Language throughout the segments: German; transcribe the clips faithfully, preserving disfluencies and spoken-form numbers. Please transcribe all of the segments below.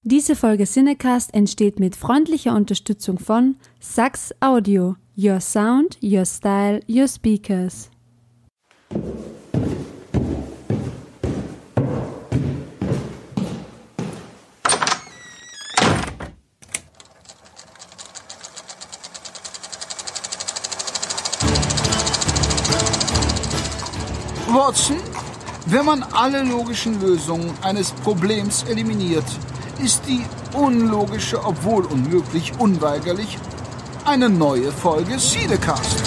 Diese Folge Cinecast entsteht mit freundlicher Unterstützung von Sax Audio. Your sound, your style, your speakers. Watson, wenn man alle logischen Lösungen eines Problems eliminiert, ist die unlogische, obwohl unmöglich, unweigerlich eine neue Folge Cinecast.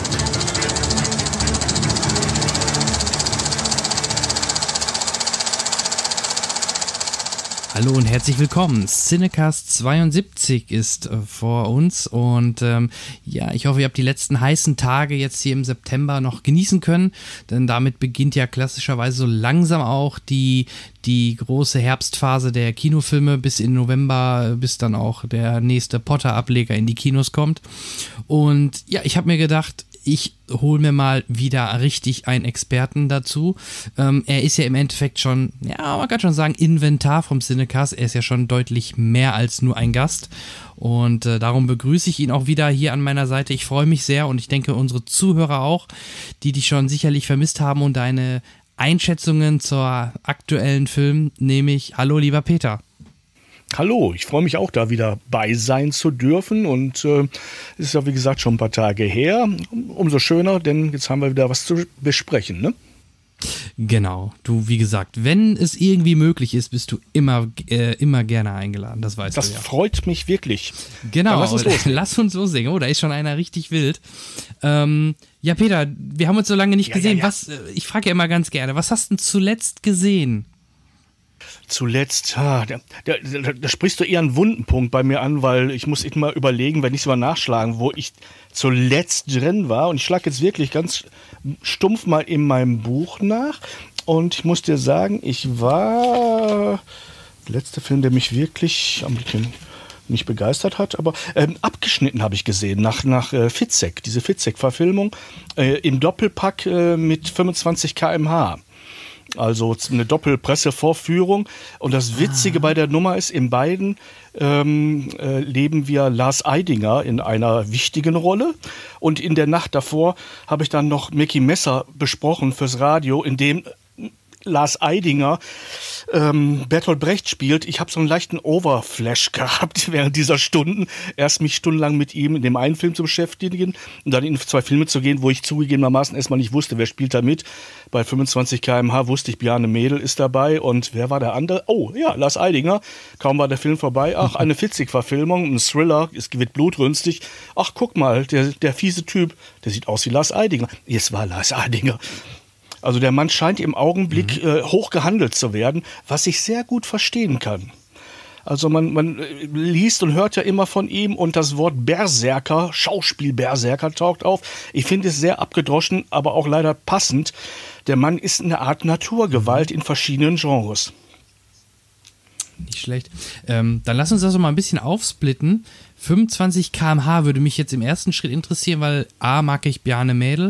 Hallo und herzlich willkommen. Cinecast zweiundsiebzig ist äh, vor uns und ähm, ja, ich hoffe, ihr habt die letzten heißen Tage jetzt hier im September noch genießen können, denn damit beginnt ja klassischerweise so langsam auch die, die große Herbstphase der Kinofilme bis in November, bis dann auch der nächste Potter-Ableger in die Kinos kommt. Und ja, ich habe mir gedacht, ich hole mir mal wieder richtig einen Experten dazu. Ähm, er ist ja im Endeffekt schon, ja, man kann schon sagen, Inventar vom Cinecast. Er ist ja schon deutlich mehr als nur ein Gast. Und äh, darum begrüße ich ihn auch wieder hier an meiner Seite. Ich freue mich sehr und ich denke, unsere Zuhörer auch, die dich schon sicherlich vermisst haben und deine Einschätzungen zur aktuellen Film, nämlich hallo, lieber Peter. Hallo, ich freue mich auch, da wieder bei sein zu dürfen und äh, es ist ja wie gesagt schon ein paar Tage her. Umso schöner, denn jetzt haben wir wieder was zu besprechen, ne? Genau, du, wie gesagt, wenn es irgendwie möglich ist, bist du immer, äh, immer gerne eingeladen, das weißt das du ja. Das freut mich wirklich. Genau, lass uns loslegen. Lass uns loslegen. Oh, da ist schon einer richtig wild. Ähm, ja, Peter, wir haben uns so lange nicht ja, gesehen. Ja, ja. Was? Ich frage ja immer ganz gerne, was hast du denn zuletzt gesehen? Zuletzt, ah, da, da, da, da sprichst du eher einen wunden Punkt bei mir an, weil ich muss immer überlegen, wenn ich es mal nachschlagen, wo ich zuletzt drin war. Und ich schlage jetzt wirklich ganz stumpf mal in meinem Buch nach. Und ich muss dir sagen, ich war der letzte Film, der mich wirklich am nicht begeistert hat, aber ähm, abgeschnitten habe ich gesehen nach, nach äh, Fitzek, diese Fitzek-Verfilmung äh, im Doppelpack äh, mit fünfundzwanzig Kilometer pro Stunde. Also eine Doppelpressevorführung. Und das Witzige ah. bei der Nummer ist, in beiden ähm, äh, leben wir Lars Eidinger in einer wichtigen Rolle. Und in der Nacht davor habe ich dann noch Mickey Messer besprochen fürs Radio, in dem Lars Eidinger ähm, Bertolt Brecht spielt. Ich habe so einen leichten Overflash gehabt während dieser Stunden. Erst mich stundenlang mit ihm in dem einen Film zu beschäftigen und dann in zwei Filme zu gehen, wo ich zugegebenermaßen erstmal nicht wusste, wer spielt da mit. Bei fünfundzwanzig Kilometer pro Stunde wusste ich, Bjarne Mädel ist dabei und wer war der andere? Oh, ja, Lars Eidinger. Kaum war der Film vorbei. Ach, eine Fitzek-Verfilmung, ein Thriller, es wird blutrünstig. Ach, guck mal, der, der fiese Typ, der sieht aus wie Lars Eidinger. Es war Lars Eidinger. Also der Mann scheint im Augenblick mhm. äh, hoch gehandelt zu werden, was ich sehr gut verstehen kann. Also man, man liest und hört ja immer von ihm und das Wort Berserker, Schauspiel Berserker taucht auf. Ich finde es sehr abgedroschen, aber auch leider passend. Der Mann ist eine Art Naturgewalt in verschiedenen Genres. Nicht schlecht. Ähm, dann lass uns das so mal ein bisschen aufsplitten. fünfundzwanzig Kilometer pro Stunde würde mich jetzt im ersten Schritt interessieren, weil A, mag ich Bjarne Mädel.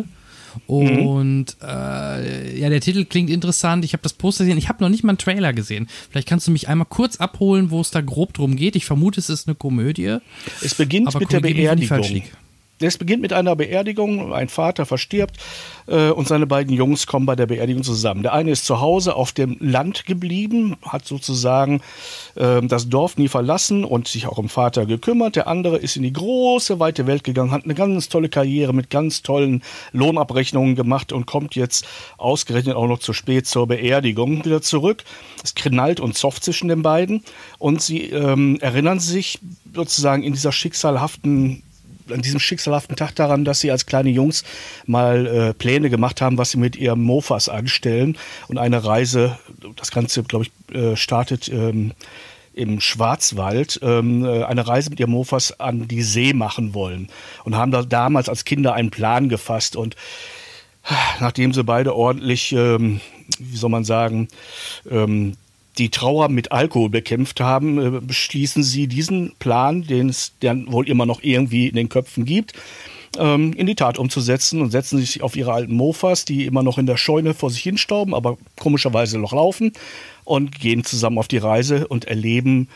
Und mhm. äh, ja, der Titel klingt interessant. Ich habe das Poster gesehen. Ich habe noch nicht mal einen Trailer gesehen. Vielleicht kannst du mich einmal kurz abholen, wo es da grob drum geht. Ich vermute, es ist eine Komödie. Es beginnt mit der Beerdigung. Es beginnt mit einer Beerdigung, ein Vater verstirbt äh, und seine beiden Jungs kommen bei der Beerdigung zusammen. Der eine ist zu Hause auf dem Land geblieben, hat sozusagen äh, das Dorf nie verlassen und sich auch um Vater gekümmert. Der andere ist in die große, weite Welt gegangen, hat eine ganz tolle Karriere mit ganz tollen Lohnabrechnungen gemacht und kommt jetzt ausgerechnet auch noch zu spät zur Beerdigung wieder zurück. Es knallt und zofft zwischen den beiden und sie ähm, erinnern sich sozusagen in dieser schicksalhaften an diesem schicksalhaften Tag daran, dass sie als kleine Jungs mal äh, Pläne gemacht haben, was sie mit ihrem Mofas anstellen und eine Reise, das Ganze, glaube ich, äh, startet ähm, im Schwarzwald, ähm, eine Reise mit ihrem Mofas an die See machen wollen und haben da damals als Kinder einen Plan gefasst und nachdem sie beide ordentlich, ähm, wie soll man sagen, ähm, die Trauer mit Alkohol bekämpft haben, beschließen sie diesen Plan, den es dann wohl immer noch irgendwie in den Köpfen gibt, in die Tat umzusetzen und setzen sich auf ihre alten Mofas, die immer noch in der Scheune vor sich hinstauben, aber komischerweise noch laufen und gehen zusammen auf die Reise und erleben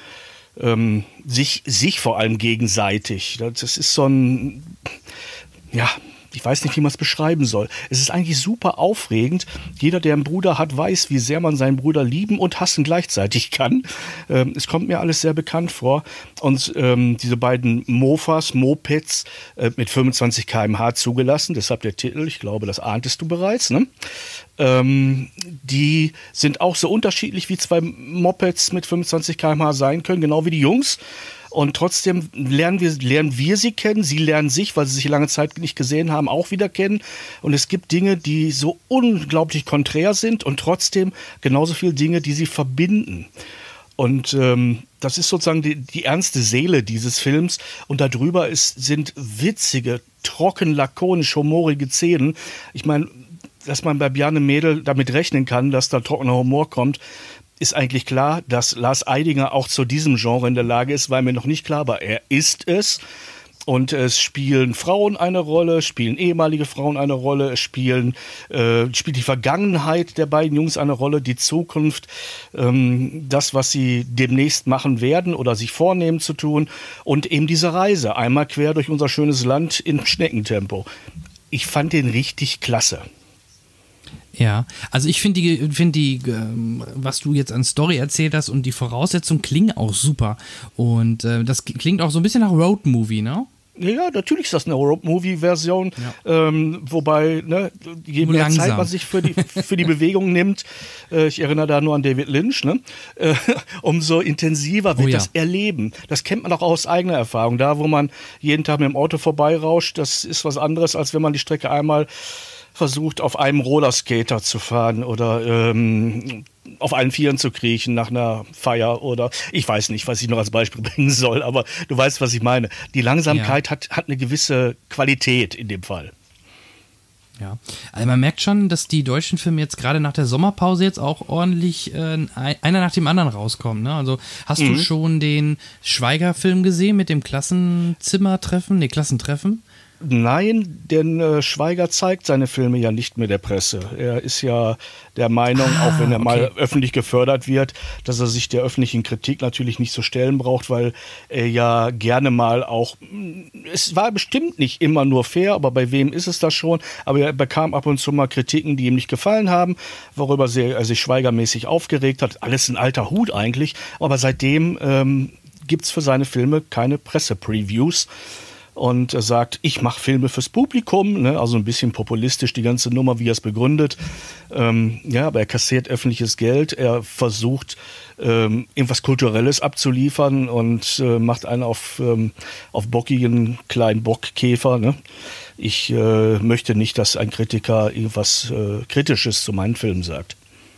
ähm, sich, sich vor allem gegenseitig. Das ist so ein, ja, ich weiß nicht, wie man es beschreiben soll. Es ist eigentlich super aufregend. Jeder, der einen Bruder hat, weiß, wie sehr man seinen Bruder lieben und hassen gleichzeitig kann. Ähm, es kommt mir alles sehr bekannt vor. Und ähm, diese beiden Mofas, Mopeds äh, mit fünfundzwanzig Kilometer pro Stunde zugelassen, deshalb der Titel, ich glaube, das ahntest du bereits, ne? Ähm, die sind auch so unterschiedlich, wie zwei Mopeds mit fünfundzwanzig Kilometer pro Stunde sein können, genau wie die Jungs. Und trotzdem lernen wir, lernen wir sie kennen, sie lernen sich, weil sie sich lange Zeit nicht gesehen haben, auch wieder kennen. Und es gibt Dinge, die so unglaublich konträr sind und trotzdem genauso viele Dinge, die sie verbinden. Und ähm, das ist sozusagen die, die ernste Seele dieses Films. Und darüber ist, sind witzige, trocken, lakonisch, humorige Szenen. Ich meine, dass man bei Bjarne Mädel damit rechnen kann, dass da trockener Humor kommt, ist eigentlich klar. Dass Lars Eidinger auch zu diesem Genre in der Lage ist, war mir noch nicht klar, aber er ist es. Und es spielen Frauen eine Rolle, spielen ehemalige Frauen eine Rolle, es spielen, äh, spielt die Vergangenheit der beiden Jungs eine Rolle, die Zukunft, ähm, das, was sie demnächst machen werden oder sich vornehmen zu tun und eben diese Reise, einmal quer durch unser schönes Land in Schneckentempo. Ich fand den richtig klasse. Ja, also ich finde die, find die ähm, was du jetzt an Story erzählt hast und die Voraussetzungen klingen auch super. Und äh, das klingt auch so ein bisschen nach Roadmovie, ne? Ja, natürlich ist das eine Road-Movie-Version, ja. ähm, wobei, ne, je mehr langsam. Zeit man sich für die, für die Bewegung nimmt, äh, ich erinnere da nur an David Lynch, ne, äh, umso intensiver wird oh ja. das Erleben. Das kennt man auch aus eigener Erfahrung. Da, wo man jeden Tag mit dem Auto vorbeirauscht, das ist was anderes, als wenn man die Strecke einmal versucht, auf einem Rollerskater zu fahren oder ähm, auf allen Vieren zu kriechen nach einer Feier oder ich weiß nicht, was ich noch als Beispiel bringen soll, aber du weißt, was ich meine. Die Langsamkeit ja. hat, hat eine gewisse Qualität in dem Fall. Ja, also man merkt schon, dass die deutschen Filme jetzt gerade nach der Sommerpause jetzt auch ordentlich äh, einer nach dem anderen rauskommen. Ne? Also hast mhm. du schon den Schweiger-Film gesehen mit dem Klassenzimmertreffen, ne, Klassentreffen? Nein, denn äh, Schweiger zeigt seine Filme ja nicht mehr der Presse. Er ist ja der Meinung, ah, auch wenn er okay. mal öffentlich gefördert wird, dass er sich der öffentlichen Kritik natürlich nicht zu stellen braucht, weil er ja gerne mal auch, es war bestimmt nicht immer nur fair, aber bei wem ist es das schon, aber er bekam ab und zu mal Kritiken, die ihm nicht gefallen haben, worüber er sich schweigermäßig aufgeregt hat. Alles ein alter Hut eigentlich, aber seitdem ähm, gibt es für seine Filme keine Presse-Previews. Und er sagt, ich mache Filme fürs Publikum, ne? Also ein bisschen populistisch die ganze Nummer, wie er es begründet. Ähm, ja, aber er kassiert öffentliches Geld, er versucht ähm, irgendwas Kulturelles abzuliefern und äh, macht einen auf, ähm, auf bockigen kleinen Bockkäfer. Ne? Ich äh, möchte nicht, dass ein Kritiker irgendwas äh, Kritisches zu meinen Filmen sagt.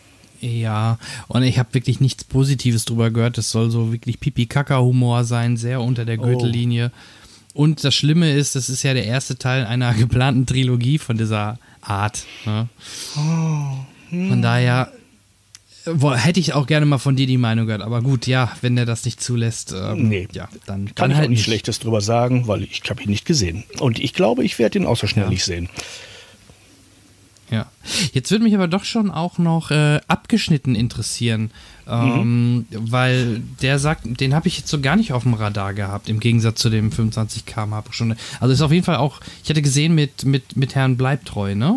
Ja, und ich habe wirklich nichts Positives drüber gehört. Das soll so wirklich Pipi-Kaka-Humor sein, sehr unter der Gürtellinie. Oh. Und das Schlimme ist, das ist ja der erste Teil einer geplanten Trilogie von dieser Art. Ne? Oh, hm. Von daher boah, hätte ich auch gerne mal von dir die Meinung gehört. Aber gut, ja, wenn der das nicht zulässt, ähm, nee, ja, dann kann dann ich halt auch nicht nicht. Schlechtes drüber sagen, weil ich habe ihn nicht gesehen. Und ich glaube, ich werde ihn auch so schnell ja. nicht sehen. Ja, jetzt würde mich aber doch schon auch noch äh, abgeschnitten interessieren, ähm, mhm. weil der sagt, den habe ich jetzt so gar nicht auf dem Radar gehabt, im Gegensatz zu dem fünfundzwanzig Kilometer pro Stunde. Also ist auf jeden Fall auch, ich hatte gesehen mit, mit, mit Herrn Bleibtreu, ne?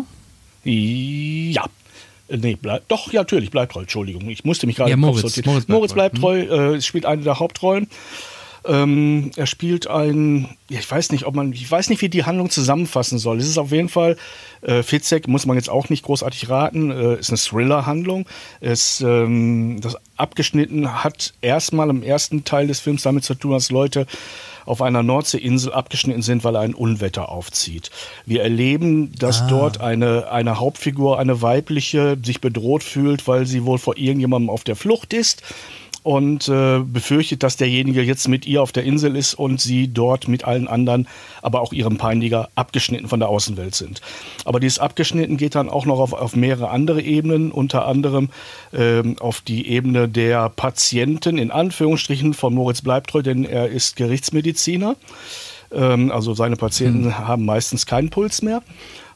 Ja. Nee, bleib, doch, ja, natürlich, Bleibtreu, Entschuldigung. Ich musste mich gerade ja, im Moritz, Kopf sortieren. Moritz Moritz Bleibtreu, Bleibtreu äh, spielt eine der Hauptrollen. Ähm, er spielt ein, ja, ich weiß nicht, ob man, ich weiß nicht, wie die Handlung zusammenfassen soll. Es ist auf jeden Fall, äh, Fitzek muss man jetzt auch nicht großartig raten, äh, ist eine Thriller-Handlung. Es, ähm, das abgeschnitten hat erstmal im ersten Teil des Films damit zu tun, dass Leute auf einer Nordseeinsel abgeschnitten sind, weil ein Unwetter aufzieht. Wir erleben, dass ah. dort eine, eine Hauptfigur, eine weibliche, sich bedroht fühlt, weil sie wohl vor irgendjemandem auf der Flucht ist. Und äh, befürchtet, dass derjenige jetzt mit ihr auf der Insel ist und sie dort mit allen anderen, aber auch ihrem Peiniger, abgeschnitten von der Außenwelt sind. Aber dieses Abgeschnitten geht dann auch noch auf, auf mehrere andere Ebenen, unter anderem ähm, auf die Ebene der Patienten, in Anführungsstrichen, von Moritz Bleibtreu, denn er ist Gerichtsmediziner. Ähm, also seine Patienten hm. haben meistens keinen Puls mehr.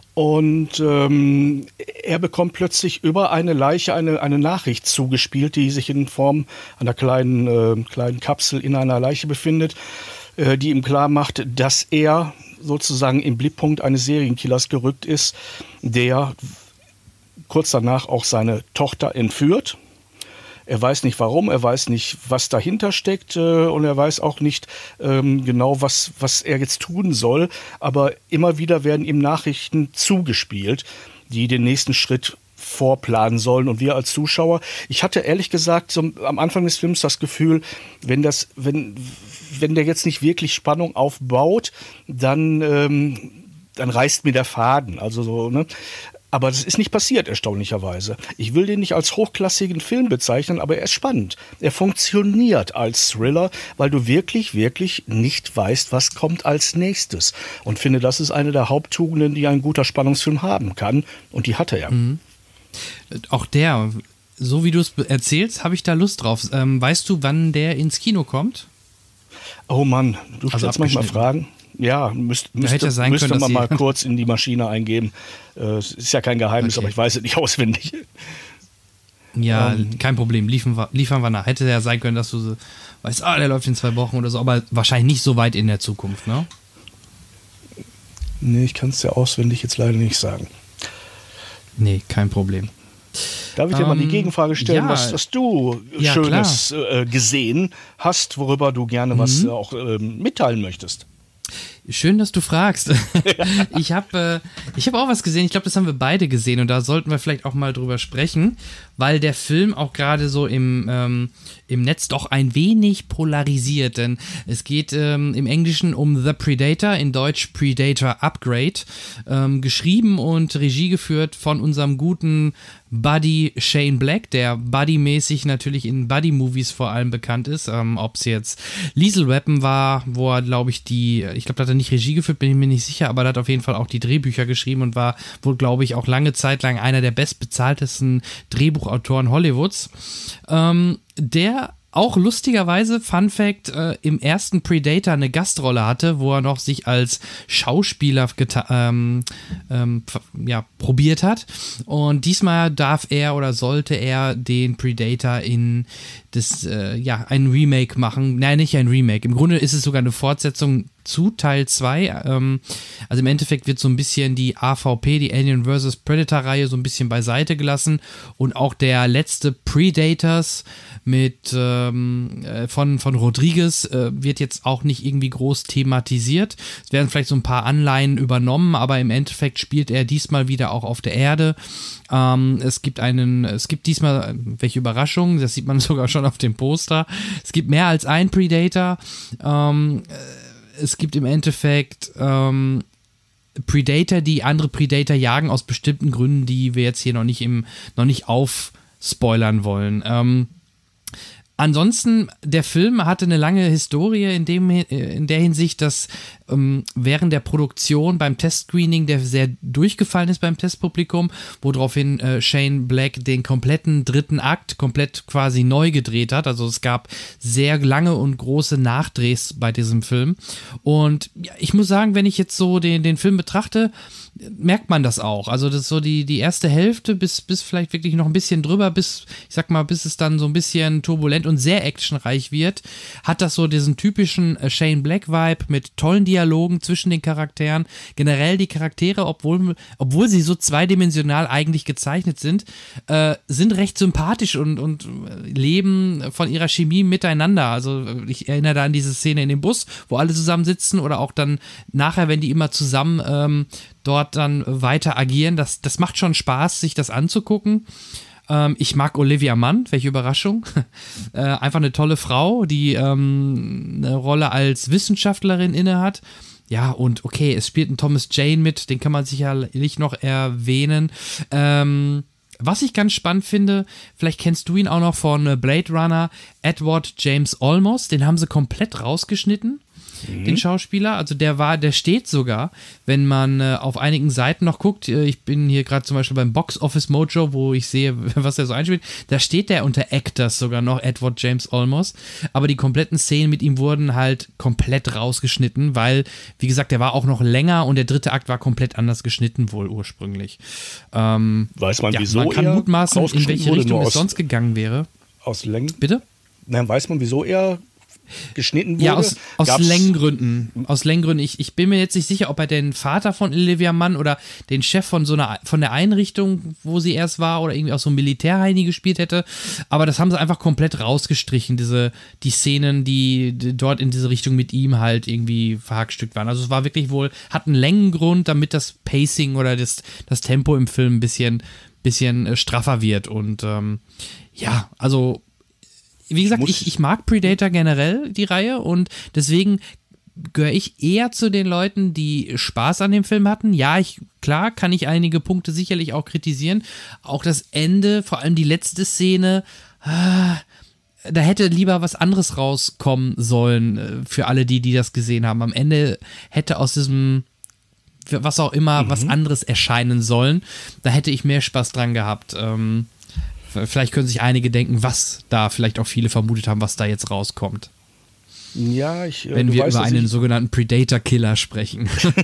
Und ähm, er bekommt plötzlich über eine Leiche eine, eine Nachricht zugespielt, die sich in Form einer kleinen, äh, kleinen Kapsel in einer Leiche befindet, äh, die ihm klar macht, dass er sozusagen im Blickpunkt eines Serienkillers gerückt ist, der kurz danach auch seine Tochter entführt. Er weiß nicht warum, er weiß nicht, was dahinter steckt äh, und er weiß auch nicht ähm, genau, was, was er jetzt tun soll. Aber immer wieder werden ihm Nachrichten zugespielt, die den nächsten Schritt vorplanen sollen. Und wir als Zuschauer, ich hatte ehrlich gesagt so am Anfang des Films das Gefühl, wenn, das, wenn, wenn der jetzt nicht wirklich Spannung aufbaut, dann, ähm, dann reißt mir der Faden. Also so, ne? Aber das ist nicht passiert, erstaunlicherweise. Ich will den nicht als hochklassigen Film bezeichnen, aber er ist spannend. Er funktioniert als Thriller, weil du wirklich, wirklich nicht weißt, was kommt als nächstes. Und finde, das ist eine der Haupttugenden, die ein guter Spannungsfilm haben kann. Und die hatte er. Mhm. Auch der, so wie du es erzählst, habe ich da Lust drauf. Ähm, weißt du, wann der ins Kino kommt? Oh Mann, du Also stellst manchmal Fragen. Ja, müsst, müsste, hätte ja sein müsste können, man dass mal kurz in die Maschine eingeben. Äh, Es ist ja kein Geheimnis, Okay. aber ich weiß es nicht auswendig. Ja, Ähm. kein Problem, liefern wir, liefern wir nach. Hätte ja sein können, dass du so weißt, ah, der läuft in zwei Wochen oder so, aber wahrscheinlich nicht so weit in der Zukunft, ne? Nee, ich kann es dir auswendig jetzt leider nicht sagen. Nee, kein Problem. Darf ich dir mal die Ähm, Gegenfrage stellen, ja. was, was du Ja, Schönes äh, gesehen hast, worüber du gerne was Mhm. äh, auch ähm, mitteilen möchtest? Schön, dass du fragst. Ich habe äh, ich hab auch was gesehen. Ich glaube, das haben wir beide gesehen und da sollten wir vielleicht auch mal drüber sprechen, weil der Film auch gerade so im, ähm, im Netz doch ein wenig polarisiert, denn es geht ähm, im Englischen um The Predator, in Deutsch Predator Upgrade, ähm, geschrieben und Regie geführt von unserem guten Buddy Shane Black, der Buddy-mäßig natürlich in Buddy-Movies vor allem bekannt ist, ähm, ob es jetzt Lethal Weapon war, wo er, glaube ich, die, ich glaube, da hat er nicht Regie geführt, bin ich mir nicht sicher, aber er hat auf jeden Fall auch die Drehbücher geschrieben und war wohl, glaube ich, auch lange Zeit lang einer der bestbezahltesten Drehbuchautoren Hollywoods. Ähm, der auch lustigerweise, Fun Fact, äh, im ersten Predator eine Gastrolle hatte, wo er noch sich als Schauspieler geta- ähm, ähm, ja, probiert hat. Und diesmal darf er oder sollte er den Predator in das, äh, ja, ein Remake machen. Nein, nicht ein Remake. Im Grunde ist es sogar eine Fortsetzung zu Teil zwei. Ähm, also im Endeffekt wird so ein bisschen die A V P, die Alien versus. Predator-Reihe, so ein bisschen beiseite gelassen. Und auch der letzte Predators mit ähm, äh, von, von Rodriguez äh, wird jetzt auch nicht irgendwie groß thematisiert. Es werden vielleicht so ein paar Anleihen übernommen, aber im Endeffekt spielt er diesmal wieder auch auf der Erde. Ähm, es gibt einen, es gibt diesmal, welche Überraschung, das sieht man sogar schon auf dem Poster. Es gibt mehr als ein Predator. Ähm, es gibt im Endeffekt ähm, Predator, die andere Predator jagen aus bestimmten Gründen, die wir jetzt hier noch nicht im, noch nicht aufspoilern wollen. Ähm, Ansonsten, der Film hatte eine lange Historie in, dem, in der Hinsicht, dass ähm, während der Produktion beim Testscreening, der sehr durchgefallen ist beim Testpublikum, woraufhin äh, Shane Black den kompletten dritten Akt komplett quasi neu gedreht hat. Also es gab sehr lange und große Nachdrehs bei diesem Film. Und ja, ich muss sagen, wenn ich jetzt so den, den Film betrachte, merkt man das auch. Also das ist so die, die erste Hälfte bis, bis vielleicht wirklich noch ein bisschen drüber, bis, ich sag mal, bis es dann so ein bisschen turbulent und sehr actionreich wird, hat das so diesen typischen Shane Black-Vibe mit tollen Dialogen zwischen den Charakteren. Generell die Charaktere, obwohl, obwohl sie so zweidimensional eigentlich gezeichnet sind, äh, sind recht sympathisch und, und leben von ihrer Chemie miteinander. Also ich erinnere da an diese Szene in dem Bus, wo alle zusammen sitzen oder auch dann nachher, wenn die immer zusammen ähm, dort dann weiter agieren. Das, das macht schon Spaß, sich das anzugucken. Ähm, ich mag Olivia Munn, welche Überraschung. äh, einfach eine tolle Frau, die ähm, eine Rolle als Wissenschaftlerin innehat. Ja, und okay, es spielt ein Thomas Jane mit, den kann man sicherlich noch erwähnen. Ähm, was ich ganz spannend finde, vielleicht kennst du ihn auch noch von Blade Runner, Edward James Olmos, den haben sie komplett rausgeschnitten. mhm. den Schauspieler. Also der war, der steht sogar, wenn man äh, auf einigen Seiten noch guckt, äh, ich bin hier gerade zum Beispiel beim Box Office Mojo, wo ich sehe, was er so einspielt, da steht der unter Actors sogar noch, Edward James Olmos, aber die kompletten Szenen mit ihm wurden halt komplett rausgeschnitten, weil, wie gesagt, der war auch noch länger und der dritte Akt war komplett anders geschnitten wohl ursprünglich. Ähm, weiß man, ja, wieso man kann er mutmaßen, in welche wurde, Richtung es aus, sonst gegangen wäre. Aus Längen? Bitte? Nein, weiß man, wieso er geschnitten wurde? Ja, aus, aus Gab's Längengründen. Aus Längengründen. Ich, ich bin mir jetzt nicht sicher, ob er den Vater von Olivia Munn oder den Chef von so einer, von der Einrichtung, wo sie erst war, oder irgendwie auch so ein Militärheini gespielt hätte. Aber das haben sie einfach komplett rausgestrichen, diese, die Szenen, die, die dort in diese Richtung mit ihm halt irgendwie verhackstückt waren. Also es war wirklich wohl, hat einen Längengrund, damit das Pacing oder das, das Tempo im Film ein bisschen, bisschen äh, straffer wird. Und ähm, ja, also wie gesagt, ich, ich mag Predator generell, die Reihe, und deswegen gehöre ich eher zu den Leuten, die Spaß an dem Film hatten. Ja, ich, klar kann ich einige Punkte sicherlich auch kritisieren. Auch das Ende, vor allem die letzte Szene, ah, da hätte lieber was anderes rauskommen sollen für alle, die, die das gesehen haben. Am Ende hätte aus diesem, was auch immer, mhm. was anderes erscheinen sollen. Da hätte ich mehr Spaß dran gehabt. Ähm, Vielleicht können sich einige denken, was da vielleicht auch viele vermutet haben, was da jetzt rauskommt. Ja, ich. Wenn du wir weißt, über einen ich, sogenannten Predator-Killer sprechen.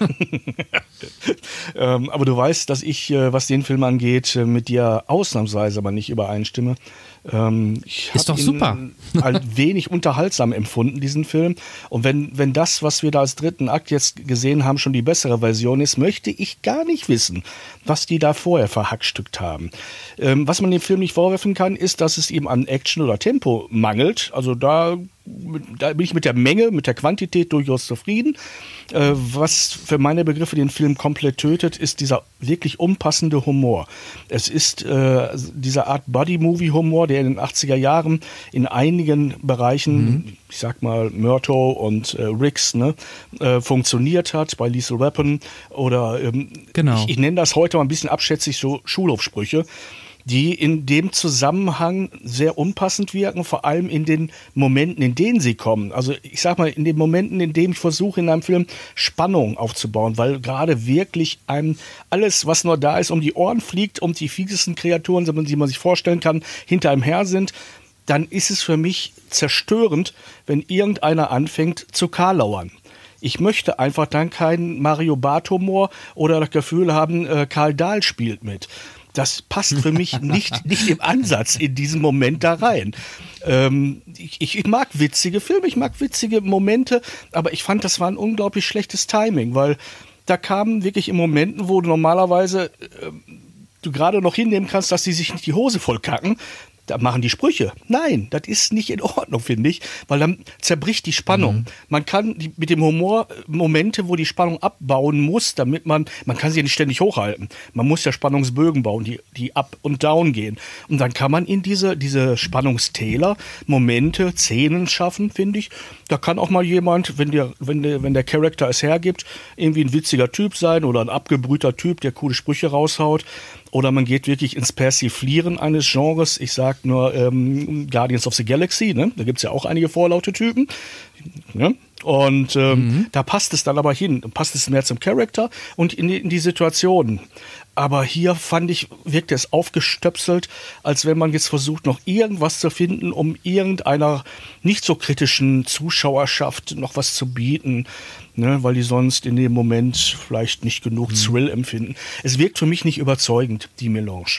ähm, aber du weißt, dass ich, äh, was den Film angeht, äh, mit dir ausnahmsweise aber nicht übereinstimme. Ähm, ich Ist doch super. Halt wenig unterhaltsam empfunden, diesen Film. Und wenn, wenn das, was wir da als dritten Akt jetzt gesehen haben, schon die bessere Version ist, möchte ich gar nicht wissen, was die da vorher verhackstückt haben. Ähm, was man dem Film nicht vorwerfen kann, ist, dass es ihm an Action oder Tempo mangelt. Also da, da bin ich mit der Menge, mit der Quantität durchaus zufrieden. Äh, was für meine Begriffe den Film komplett tötet, ist dieser wirklich unpassende Humor. Es ist äh, diese Art Buddy-Movie-Humor, der in den achtziger Jahren in einigen Bereichen, mhm. ich sag mal Murtaugh und äh, Riggs, ne, äh, funktioniert hat, bei Lethal Weapon oder ähm, genau. ich, ich nenne das heute mal ein bisschen abschätzig so Schulhofsprüche, die in dem Zusammenhang sehr unpassend wirken, vor allem in den Momenten, in denen sie kommen. Also ich sag mal, in den Momenten, in denen ich versuche, in einem Film Spannung aufzubauen, weil gerade wirklich einem alles, was nur da ist, um die Ohren fliegt, um die fiesesten Kreaturen, die man sich vorstellen kann, hinter einem her sind, dann ist es für mich zerstörend, wenn irgendeiner anfängt zu karlauern. Ich möchte einfach dann keinen Mario Barth-Humor oder das Gefühl haben, äh, Karl Dahl spielt mit. Das passt für mich nicht, nicht im Ansatz in diesen Moment da rein. Ähm, ich, ich mag witzige Filme, ich mag witzige Momente, aber ich fand, das war ein unglaublich schlechtes Timing, weil da kamen wirklich in Momenten, wo du normalerweise äh, du gerade noch hinnehmen kannst, dass die sich nicht die Hose voll kacken, da machen die Sprüche. Nein, das ist nicht in Ordnung, finde ich, weil dann zerbricht die Spannung. Mhm. Man kann die, mit dem Humor Momente, wo die Spannung abbauen muss, damit man, man kann sie ja nicht ständig hochhalten. Man muss ja Spannungsbögen bauen, die, die up und down gehen. Und dann kann man in diese, diese Spannungstäler Momente, Szenen schaffen, finde ich. Da kann auch mal jemand, wenn der, wenn der, wenn der Charakter es hergibt, irgendwie ein witziger Typ sein oder ein abgebrühter Typ, der coole Sprüche raushaut. Oder man geht wirklich ins Persiflieren eines Genres. Ich sag nur ähm, Guardians of the Galaxy, ne? Da gibt es ja auch einige vorlaute Typen. Ne? Und ähm, mhm. da passt es dann aber hin. Passt es mehr zum Charakter und in die, in die Situation. Aber hier fand ich, wirkte es aufgestöpselt, als wenn man jetzt versucht, noch irgendwas zu finden, um irgendeiner nicht so kritischen Zuschauerschaft noch was zu bieten, ne, weil die sonst in dem Moment vielleicht nicht genug mhm. Thrill empfinden. Es wirkt für mich nicht überzeugend, die Melange.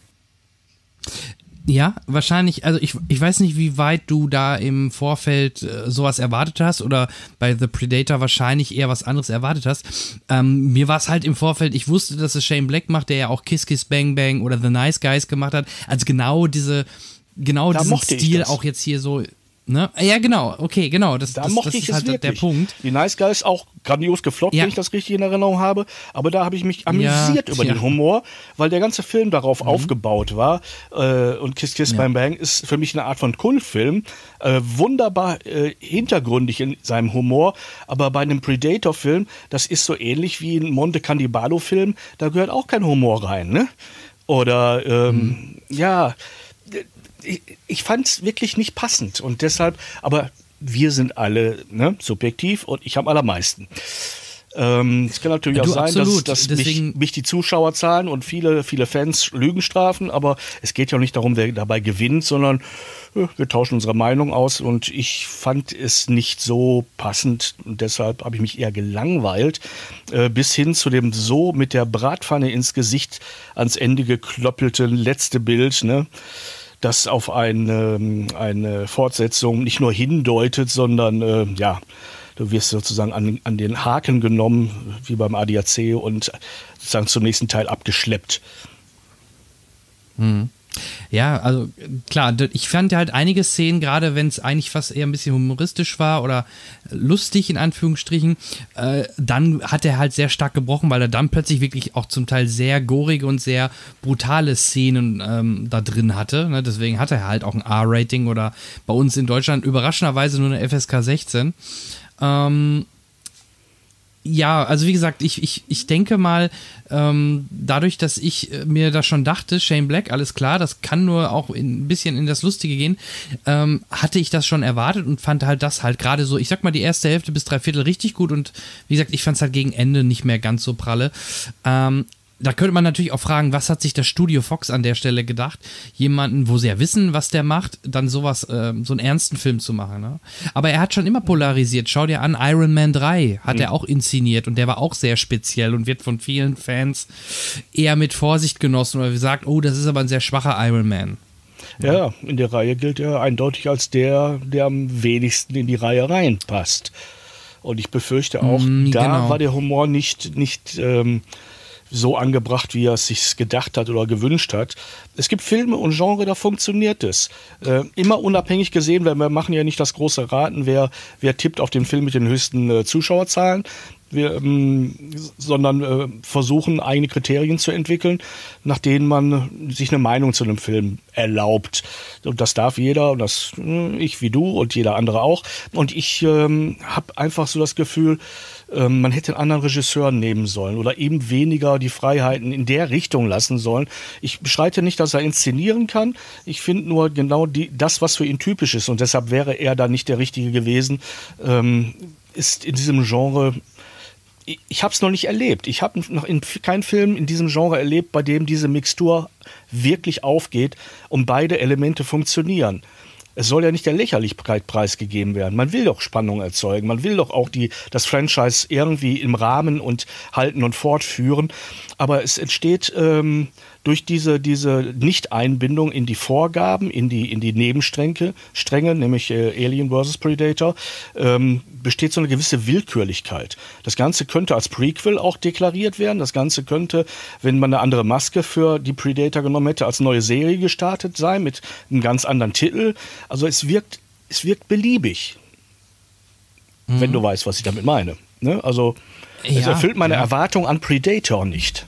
Ja, wahrscheinlich, also ich, ich weiß nicht, wie weit du da im Vorfeld äh, sowas erwartet hast oder bei The Predator wahrscheinlich eher was anderes erwartet hast. Ähm, mir war es halt im Vorfeld, ich wusste, dass es Shane Black macht, der ja auch Kiss Kiss Bang Bang oder The Nice Guys gemacht hat. Also genau diese, genau da diesen Stil auch jetzt hier so. Ne? Ja, genau, okay, genau. Das, da das, mochte das ich ist es halt wirklich. der Punkt. Die Nice Guys auch grandios gefloppt, ja. wenn ich das richtig in Erinnerung habe. Aber da habe ich mich amüsiert ja, über ja. den Humor, weil der ganze Film darauf mhm. aufgebaut war. Äh, und Kiss Kiss ja. Bang Bang ist für mich eine Art von Kultfilm. Äh, wunderbar äh, hintergründig in seinem Humor. Aber bei einem Predator-Film, das ist so ähnlich wie ein Monte Cannibalo-Film, da gehört auch kein Humor rein. Ne? Oder, ähm, mhm. ja... Ich, ich fand es wirklich nicht passend und deshalb, aber wir sind alle ne, subjektiv und ich habe am allermeisten. Ähm, es kann natürlich ja, auch du, sein, absolut. dass, dass Deswegen mich, mich die Zuschauerzahlen und viele, viele Fans Lügen strafen, aber es geht ja auch nicht darum, wer dabei gewinnt, sondern äh, wir tauschen unsere Meinung aus und ich fand es nicht so passend und deshalb habe ich mich eher gelangweilt, äh, bis hin zu dem so mit der Bratpfanne ins Gesicht ans Ende geklöppelte letzte Bild, ne? Das auf eine, eine Fortsetzung nicht nur hindeutet, sondern äh, ja, du wirst sozusagen an, an den Haken genommen, wie beim A D A C, und sozusagen zum nächsten Teil abgeschleppt. Mhm. Ja, also klar, ich fand halt einige Szenen, gerade wenn es eigentlich fast eher ein bisschen humoristisch war oder lustig in Anführungsstrichen, äh, dann hat er halt sehr stark gebrochen, weil er dann plötzlich wirklich auch zum Teil sehr gorige und sehr brutale Szenen ähm, da drin hatte. Ne? Deswegen hat er halt auch ein R-Rating oder bei uns in Deutschland überraschenderweise nur eine F S K sechzehn. Ähm, ja, also wie gesagt, ich, ich, ich denke mal, ähm, dadurch, dass ich mir da schon dachte, Shane Black, alles klar, das kann nur auch in, ein bisschen in das Lustige gehen, ähm, hatte ich das schon erwartet und fand halt das halt gerade so, ich sag mal, die erste Hälfte bis drei Viertel richtig gut und wie gesagt, ich fand es halt gegen Ende nicht mehr ganz so pralle. Ähm, Da könnte man natürlich auch fragen, was hat sich das Studio Fox an der Stelle gedacht, jemanden, wo sie ja wissen, was der macht, dann sowas, äh, so einen ernsten Film zu machen. Ne? Aber er hat schon immer polarisiert. Schau dir an, Iron Man drei hat mhm. er auch inszeniert und der war auch sehr speziell und wird von vielen Fans eher mit Vorsicht genossen oder gesagt, oh, das ist aber ein sehr schwacher Iron Man. Ja, ja, in der Reihe gilt er eindeutig als der, der am wenigsten in die Reihe reinpasst. Und ich befürchte auch, mm, da genau. war der Humor nicht, nicht ähm, so angebracht, wie er es sich gedacht hat oder gewünscht hat. Es gibt Filme und Genre, da funktioniert es. Äh, immer unabhängig gesehen, weil wir machen ja nicht das große Raten, wer, wer tippt auf den Film mit den höchsten äh, Zuschauerzahlen, wir, ähm, sondern äh, versuchen, eigene Kriterien zu entwickeln, nach denen man sich eine Meinung zu einem Film erlaubt. Und das darf jeder, und das äh, ich wie du und jeder andere auch. Und ich ähm, habe einfach so das Gefühl, man hätte einen anderen Regisseur nehmen sollen oder eben weniger die Freiheiten in der Richtung lassen sollen. Ich bestreite nicht, dass er inszenieren kann. Ich finde nur genau die, das, was für ihn typisch ist, und deshalb wäre er da nicht der Richtige gewesen, ähm, ist in diesem Genre, ich, ich habe es noch nicht erlebt. Ich habe noch in keinen Film in diesem Genre erlebt, bei dem diese Mixtur wirklich aufgeht und beide Elemente funktionieren. Es soll ja nicht der Lächerlichkeit preisgegeben werden. Man will doch Spannung erzeugen. Man will doch auch die, das Franchise irgendwie im Rahmen und halten und fortführen. Aber es entsteht ähm, durch diese, diese Nicht-Einbindung in die Vorgaben, in die, in die Nebenstränge, Stränge, nämlich äh, Alien versus. Predator, ähm, besteht so eine gewisse Willkürlichkeit. Das Ganze könnte als Prequel auch deklariert werden. Das Ganze könnte, wenn man eine andere Maske für die Predator genommen hätte, als neue Serie gestartet sein mit einem ganz anderen Titel. Also es wirkt, es wirkt beliebig, mhm. wenn du weißt, was ich damit meine. Ne? Also ja, es erfüllt meine ja. Erwartung an Predator nicht.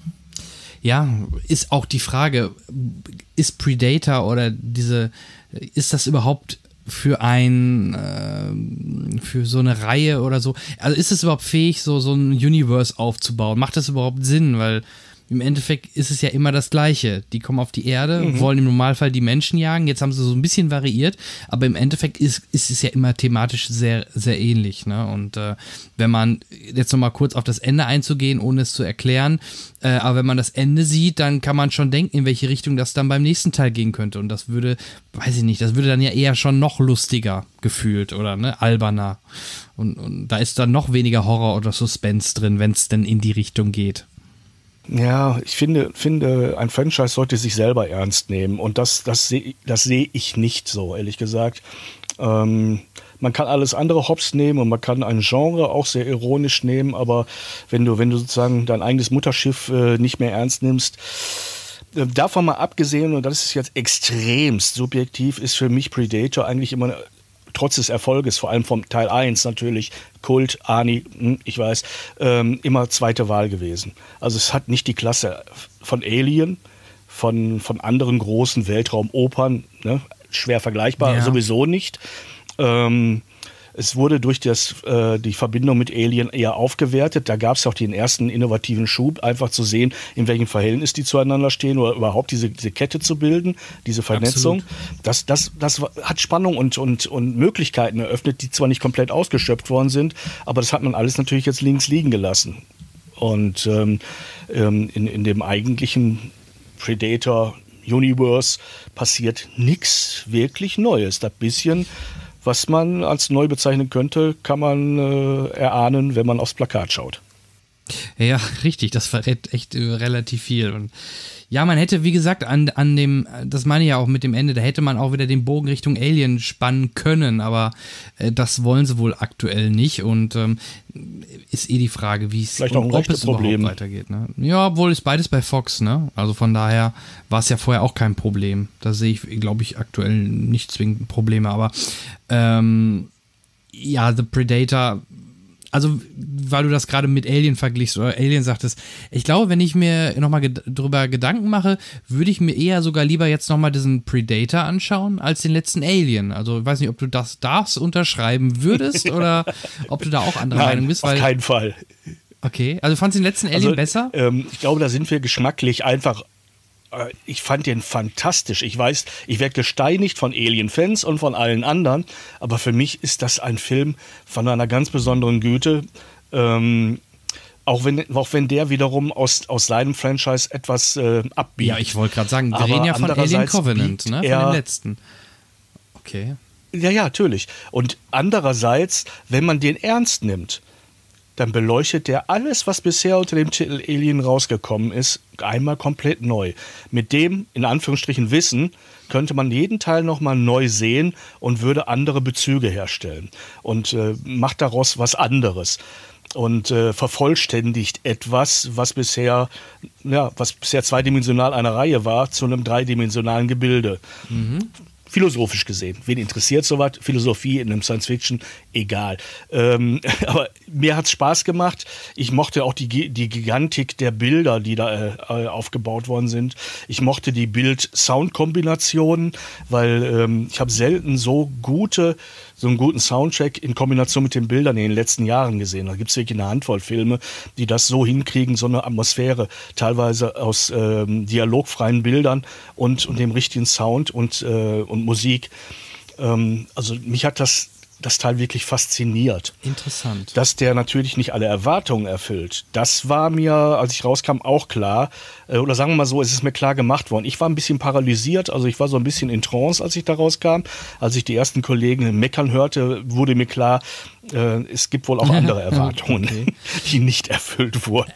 Ja, ist auch die Frage, ist Predator oder diese, ist das überhaupt für ein, äh, für so eine Reihe oder so, also ist es überhaupt fähig, so, so ein Universe aufzubauen? Macht das überhaupt Sinn? Weil im Endeffekt ist es ja immer das Gleiche. Die kommen auf die Erde, mhm. wollen im Normalfall die Menschen jagen. Jetzt haben sie so ein bisschen variiert, aber im Endeffekt ist, ist es ja immer thematisch sehr, sehr ähnlich. Ne? Und äh, wenn man jetzt nochmal kurz auf das Ende einzugehen, ohne es zu erklären, äh, aber wenn man das Ende sieht, dann kann man schon denken, in welche Richtung das dann beim nächsten Teil gehen könnte. Und das würde, weiß ich nicht, das würde dann ja eher schon noch lustiger gefühlt oder ne, alberner. Und, und da ist dann noch weniger Horror oder Suspense drin, wenn es denn in die Richtung geht. Ja, ich finde, finde, ein Franchise sollte sich selber ernst nehmen und das, das sehe das seh ich nicht so, ehrlich gesagt. Ähm, man kann alles andere hops nehmen und man kann ein Genre auch sehr ironisch nehmen, aber wenn du, wenn du sozusagen dein eigenes Mutterschiff äh, nicht mehr ernst nimmst, äh, davon mal abgesehen, und das ist jetzt extremst subjektiv, ist für mich Predator eigentlich immer eine, trotz des Erfolges, vor allem vom Teil eins natürlich, Kult, Arnie, ich weiß, ähm, immer zweite Wahl gewesen. Also es hat nicht die Klasse von Alien, von, von anderen großen Weltraumopern, ne? Schwer vergleichbar, ja. sowieso nicht. Ähm, Es wurde durch das, äh, die Verbindung mit Alien eher aufgewertet. Da gab es auch den ersten innovativen Schub, einfach zu sehen, in welchem Verhältnis die zueinander stehen oder überhaupt diese, diese Kette zu bilden, diese Vernetzung. Das, das, das hat Spannung und, und, und Möglichkeiten eröffnet, die zwar nicht komplett ausgeschöpft worden sind, aber das hat man alles natürlich jetzt links liegen gelassen. Und ähm, in, in dem eigentlichen Predator Universe passiert nichts wirklich Neues. Das bisschen, was man als neu bezeichnen könnte, kann man äh, erahnen, wenn man aufs Plakat schaut. Ja, richtig, das verrät echt äh, relativ viel. Und ja, man hätte, wie gesagt, an, an dem, das meine ich ja auch mit dem Ende, da hätte man auch wieder den Bogen Richtung Alien spannen können, aber äh, das wollen sie wohl aktuell nicht und ähm, ist eh die Frage, wie es Vielleicht auch ein ob es Problem. überhaupt weitergeht. Ne? Ja, obwohl ist beides bei Fox, ne? Also von daher war es ja vorher auch kein Problem. Da sehe ich, glaube ich, aktuell nicht zwingend Probleme, aber ähm, ja, The Predator. Also, weil du das gerade mit Alien verglichst oder Alien sagtest, ich glaube, wenn ich mir nochmal ged- drüber Gedanken mache, würde ich mir eher sogar lieber jetzt nochmal diesen Predator anschauen, als den letzten Alien. Also, ich weiß nicht, ob du das, das unterschreiben würdest oder ob du da auch anderer Nein, Meinung bist. auf Weil, keinen Fall. Okay, also fandst du den letzten Alien Also, besser? Ähm, ich glaube, da sind wir geschmacklich einfach. Äh, ich fand den fantastisch. Ich weiß, ich werde gesteinigt von Alien-Fans und von allen anderen, aber für mich ist das ein Film von einer ganz besonderen Güte. Ähm, auch wenn, auch wenn der wiederum aus, aus seinem Franchise etwas äh, abbiegt. Ja, ich wollte gerade sagen, wir Aber reden ja von Alien andererseits Covenant, ne? Von er- dem letzten. Okay. Ja, ja, natürlich. Und andererseits, wenn man den ernst nimmt, dann beleuchtet der alles, was bisher unter dem Titel Alien rausgekommen ist, einmal komplett neu. Mit dem, in Anführungsstrichen, Wissen könnte man jeden Teil nochmal neu sehen und würde andere Bezüge herstellen und äh, macht daraus was anderes und äh, vervollständigt etwas, was bisher, ja, was bisher zweidimensional eine Reihe war, zu einem dreidimensionalen Gebilde. Mhm. Philosophisch gesehen. Wen interessiert sowas? Philosophie in einem Science-Fiction? Egal. Ähm, aber mir hat es Spaß gemacht. Ich mochte auch die, die Gigantik der Bilder, die da äh, aufgebaut worden sind. Ich mochte die Bild-Sound-Kombinationen, weil ähm, ich habe selten so gute, so einen guten Soundtrack in Kombination mit den Bildern in den letzten Jahren gesehen. Da gibt es wirklich eine Handvoll Filme, die das so hinkriegen, so eine Atmosphäre, teilweise aus ähm, dialogfreien Bildern und, und dem richtigen Sound und, äh, und Musik. Ähm, also mich hat das, das Teil wirklich fasziniert. Interessant. Dass der natürlich nicht alle Erwartungen erfüllt, das war mir, als ich rauskam, auch klar. Äh, oder sagen wir mal so, es ist mir klar gemacht worden. Ich war ein bisschen paralysiert, also ich war so ein bisschen in Trance, als ich da rauskam. Als ich die ersten Kollegen meckern hörte, wurde mir klar, äh, es gibt wohl auch andere Erwartungen, okay, die nicht erfüllt wurden.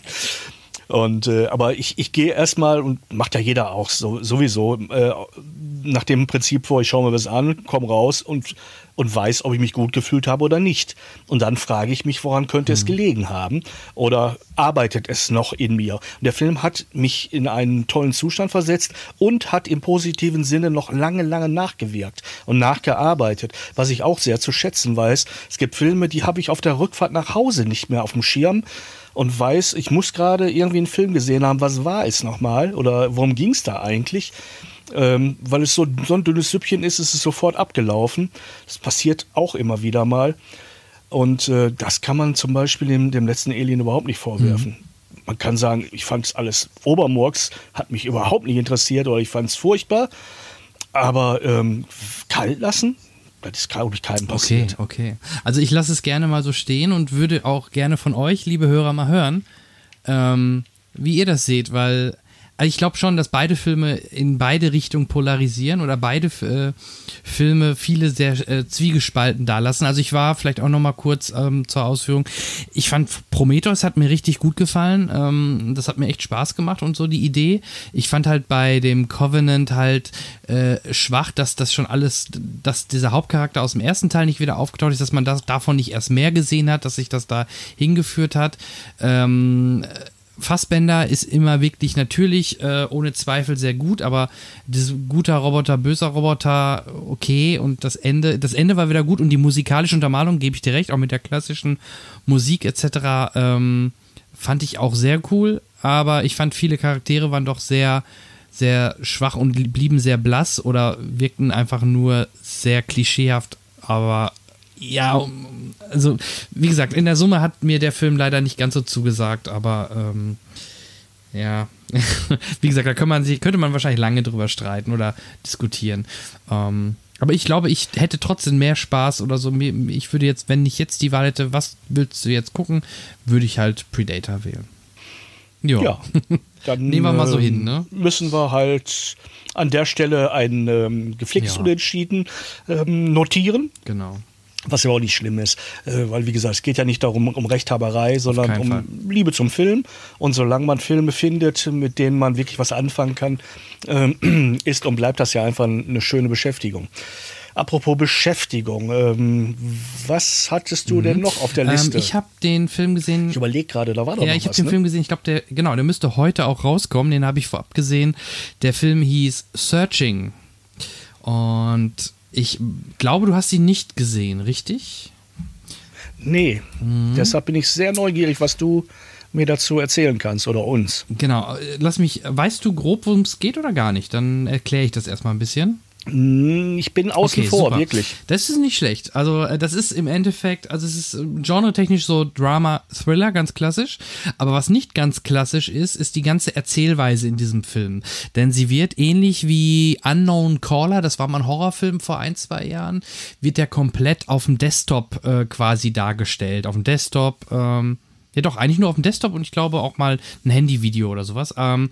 Und äh, aber ich, ich gehe erstmal, und macht ja jeder auch so, sowieso, äh, nach dem Prinzip vor, ich schaue mir was an, komme raus und, und weiß, ob ich mich gut gefühlt habe oder nicht. Und dann frage ich mich, woran könnte es gelegen haben? Oder arbeitet es noch in mir? Und der Film hat mich in einen tollen Zustand versetzt und hat im positiven Sinne noch lange, lange nachgewirkt und nachgearbeitet, was ich auch sehr zu schätzen weiß. Es gibt Filme, die habe ich auf der Rückfahrt nach Hause nicht mehr auf dem Schirm und weiß, ich muss gerade irgendwie einen Film gesehen haben, was war es nochmal oder worum ging es da eigentlich? Ähm, weil es so, so ein dünnes Süppchen ist, ist es sofort abgelaufen. Das passiert auch immer wieder mal. Und äh, das kann man zum Beispiel dem, dem letzten Alien überhaupt nicht vorwerfen. Mhm. Man kann sagen, ich fand es alles Obermurks, hat mich überhaupt nicht interessiert oder ich fand es furchtbar. Aber ähm, kalt lassen? Das ist, glaube ich, keinem passiert. Okay, okay. Also ich lasse es gerne mal so stehen und würde auch gerne von euch, liebe Hörer, mal hören, ähm, wie ihr das seht, weil also ich glaube schon, dass beide Filme in beide Richtungen polarisieren oder beide äh, Filme viele sehr äh, zwiegespalten dalassen. Also ich war vielleicht auch noch mal kurz ähm, zur Ausführung. Ich fand Prometheus hat mir richtig gut gefallen. Ähm, das hat mir echt Spaß gemacht und so die Idee. Ich fand halt bei dem Covenant halt äh, schwach, dass das schon alles, dass dieser Hauptcharakter aus dem ersten Teil nicht wieder aufgetaucht ist, dass man das davon nicht erst mehr gesehen hat, dass sich das da hingeführt hat. Ähm, Fassbender ist immer wirklich natürlich äh, ohne Zweifel sehr gut, aber das guter Roboter, böser Roboter, okay, und das Ende, das Ende war wieder gut und die musikalische Untermalung, gebe ich dir recht, auch mit der klassischen Musik et cetera ähm, fand ich auch sehr cool, aber ich fand viele Charaktere waren doch sehr, sehr schwach und blieben sehr blass oder wirkten einfach nur sehr klischeehaft, aber Ja, also wie gesagt, in der Summe hat mir der Film leider nicht ganz so zugesagt, aber ähm, ja, wie gesagt, da kann man sich, könnte man wahrscheinlich lange drüber streiten oder diskutieren. Ähm, aber ich glaube, ich hätte trotzdem mehr Spaß oder so. Ich würde jetzt, wenn ich jetzt die Wahl hätte, was willst du jetzt gucken, würde ich halt Predator wählen. Jo. Ja, dann nehmen wir mal so hin, ne? Müssen wir halt an der Stelle ein ähm, gepflegtes Ja. Unentschieden ähm, notieren. Genau. Was ja auch nicht schlimm ist, äh, weil wie gesagt, es geht ja nicht darum um Rechthaberei, sondern keinen um Fall. Liebe zum Film. Und solange man Filme findet, mit denen man wirklich was anfangen kann, ähm, ist und bleibt das ja einfach eine schöne Beschäftigung. Apropos Beschäftigung, ähm, was hattest du denn noch auf der Liste? Ähm, ich habe den Film gesehen. Ich überlege gerade, da war doch Ja, noch ich habe was, den ne? Film gesehen, ich glaube, der, genau, der müsste heute auch rauskommen, den habe ich vorab gesehen. Der Film hieß Searching. Und ich glaube, du hast ihn nicht gesehen, richtig? Nee, Mhm. deshalb bin ich sehr neugierig, was du mir dazu erzählen kannst oder uns. Genau, äh, lass mich, weißt du grob, worum es geht oder gar nicht? Dann erkläre ich das erstmal ein bisschen. Hm, Ich bin außen Okay, vor, super. wirklich. Das ist nicht schlecht. Also, äh, das ist im Endeffekt, also es ist äh, genretechnisch so Drama-Thriller, ganz klassisch. Aber was nicht ganz klassisch ist, ist die ganze Erzählweise in diesem Film. Denn sie wird ähnlich wie Unknown Caller, das war mal ein Horrorfilm vor ein, zwei Jahren, wird der komplett auf dem Desktop äh, quasi dargestellt. Auf dem Desktop, ähm, ja doch, eigentlich nur auf dem Desktop und ich glaube auch mal ein Handyvideo oder sowas. Ähm,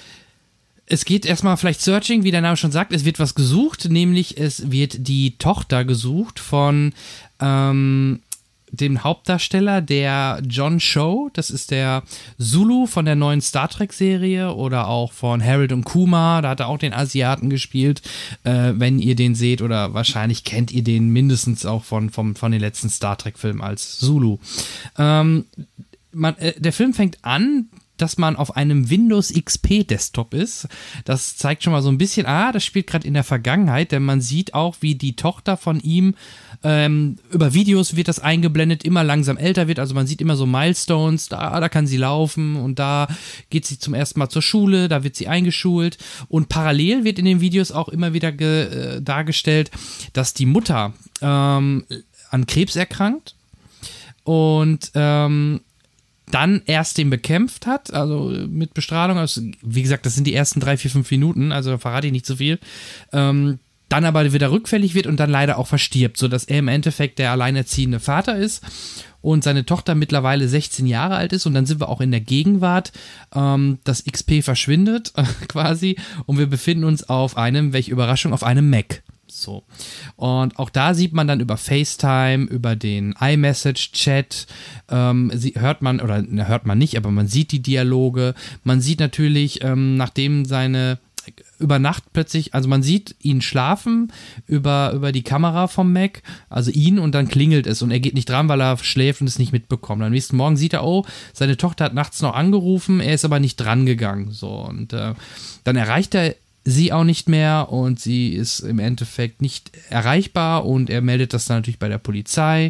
Es geht erstmal vielleicht Searching, wie der Name schon sagt, es wird was gesucht, nämlich es wird die Tochter gesucht von ähm, dem Hauptdarsteller, der John Cho, das ist der Zulu von der neuen Star Trek-Serie oder auch von Harold und Kumar, da hat er auch den Asiaten gespielt, äh, wenn ihr den seht oder wahrscheinlich kennt ihr den mindestens auch von, von, von den letzten Star Trek-Filmen als Zulu. Ähm, man, äh, der Film fängt an, dass man auf einem Windows X P Desktop ist. Das zeigt schon mal so ein bisschen, ah, das spielt gerade in der Vergangenheit, denn man sieht auch, wie die Tochter von ihm ähm, über Videos wird das eingeblendet, immer langsam älter wird, also man sieht immer so Milestones, da, da kann sie laufen und da geht sie zum ersten Mal zur Schule, da wird sie eingeschult und parallel wird in den Videos auch immer wieder ge, äh, dargestellt, dass die Mutter ähm, an Krebs erkrankt und ähm, dann erst den bekämpft hat, also mit Bestrahlung, also wie gesagt, das sind die ersten drei, vier, fünf Minuten, also da verrate ich nicht so viel, ähm, dann aber wieder rückfällig wird und dann leider auch verstirbt, sodass er im Endeffekt der alleinerziehende Vater ist und seine Tochter mittlerweile sechzehn Jahre alt ist und dann sind wir auch in der Gegenwart, ähm, das X P verschwindet quasi und wir befinden uns auf einem, welche Überraschung, auf einem Mac. So. Und auch da sieht man dann über FaceTime, über den iMessage-Chat, ähm, sie, hört man, oder ne, hört man nicht, aber man sieht die Dialoge. Man sieht natürlich, ähm, nachdem seine über Nacht plötzlich, also man sieht ihn schlafen über, über die Kamera vom Mac, also ihn, und dann klingelt es und er geht nicht dran, weil er schläft und es nicht mitbekommt. Am nächsten Morgen sieht er, oh, seine Tochter hat nachts noch angerufen, er ist aber nicht dran gegangen. So, und äh, dann erreicht er sie auch nicht mehr und sie ist im Endeffekt nicht erreichbar und er meldet das dann natürlich bei der Polizei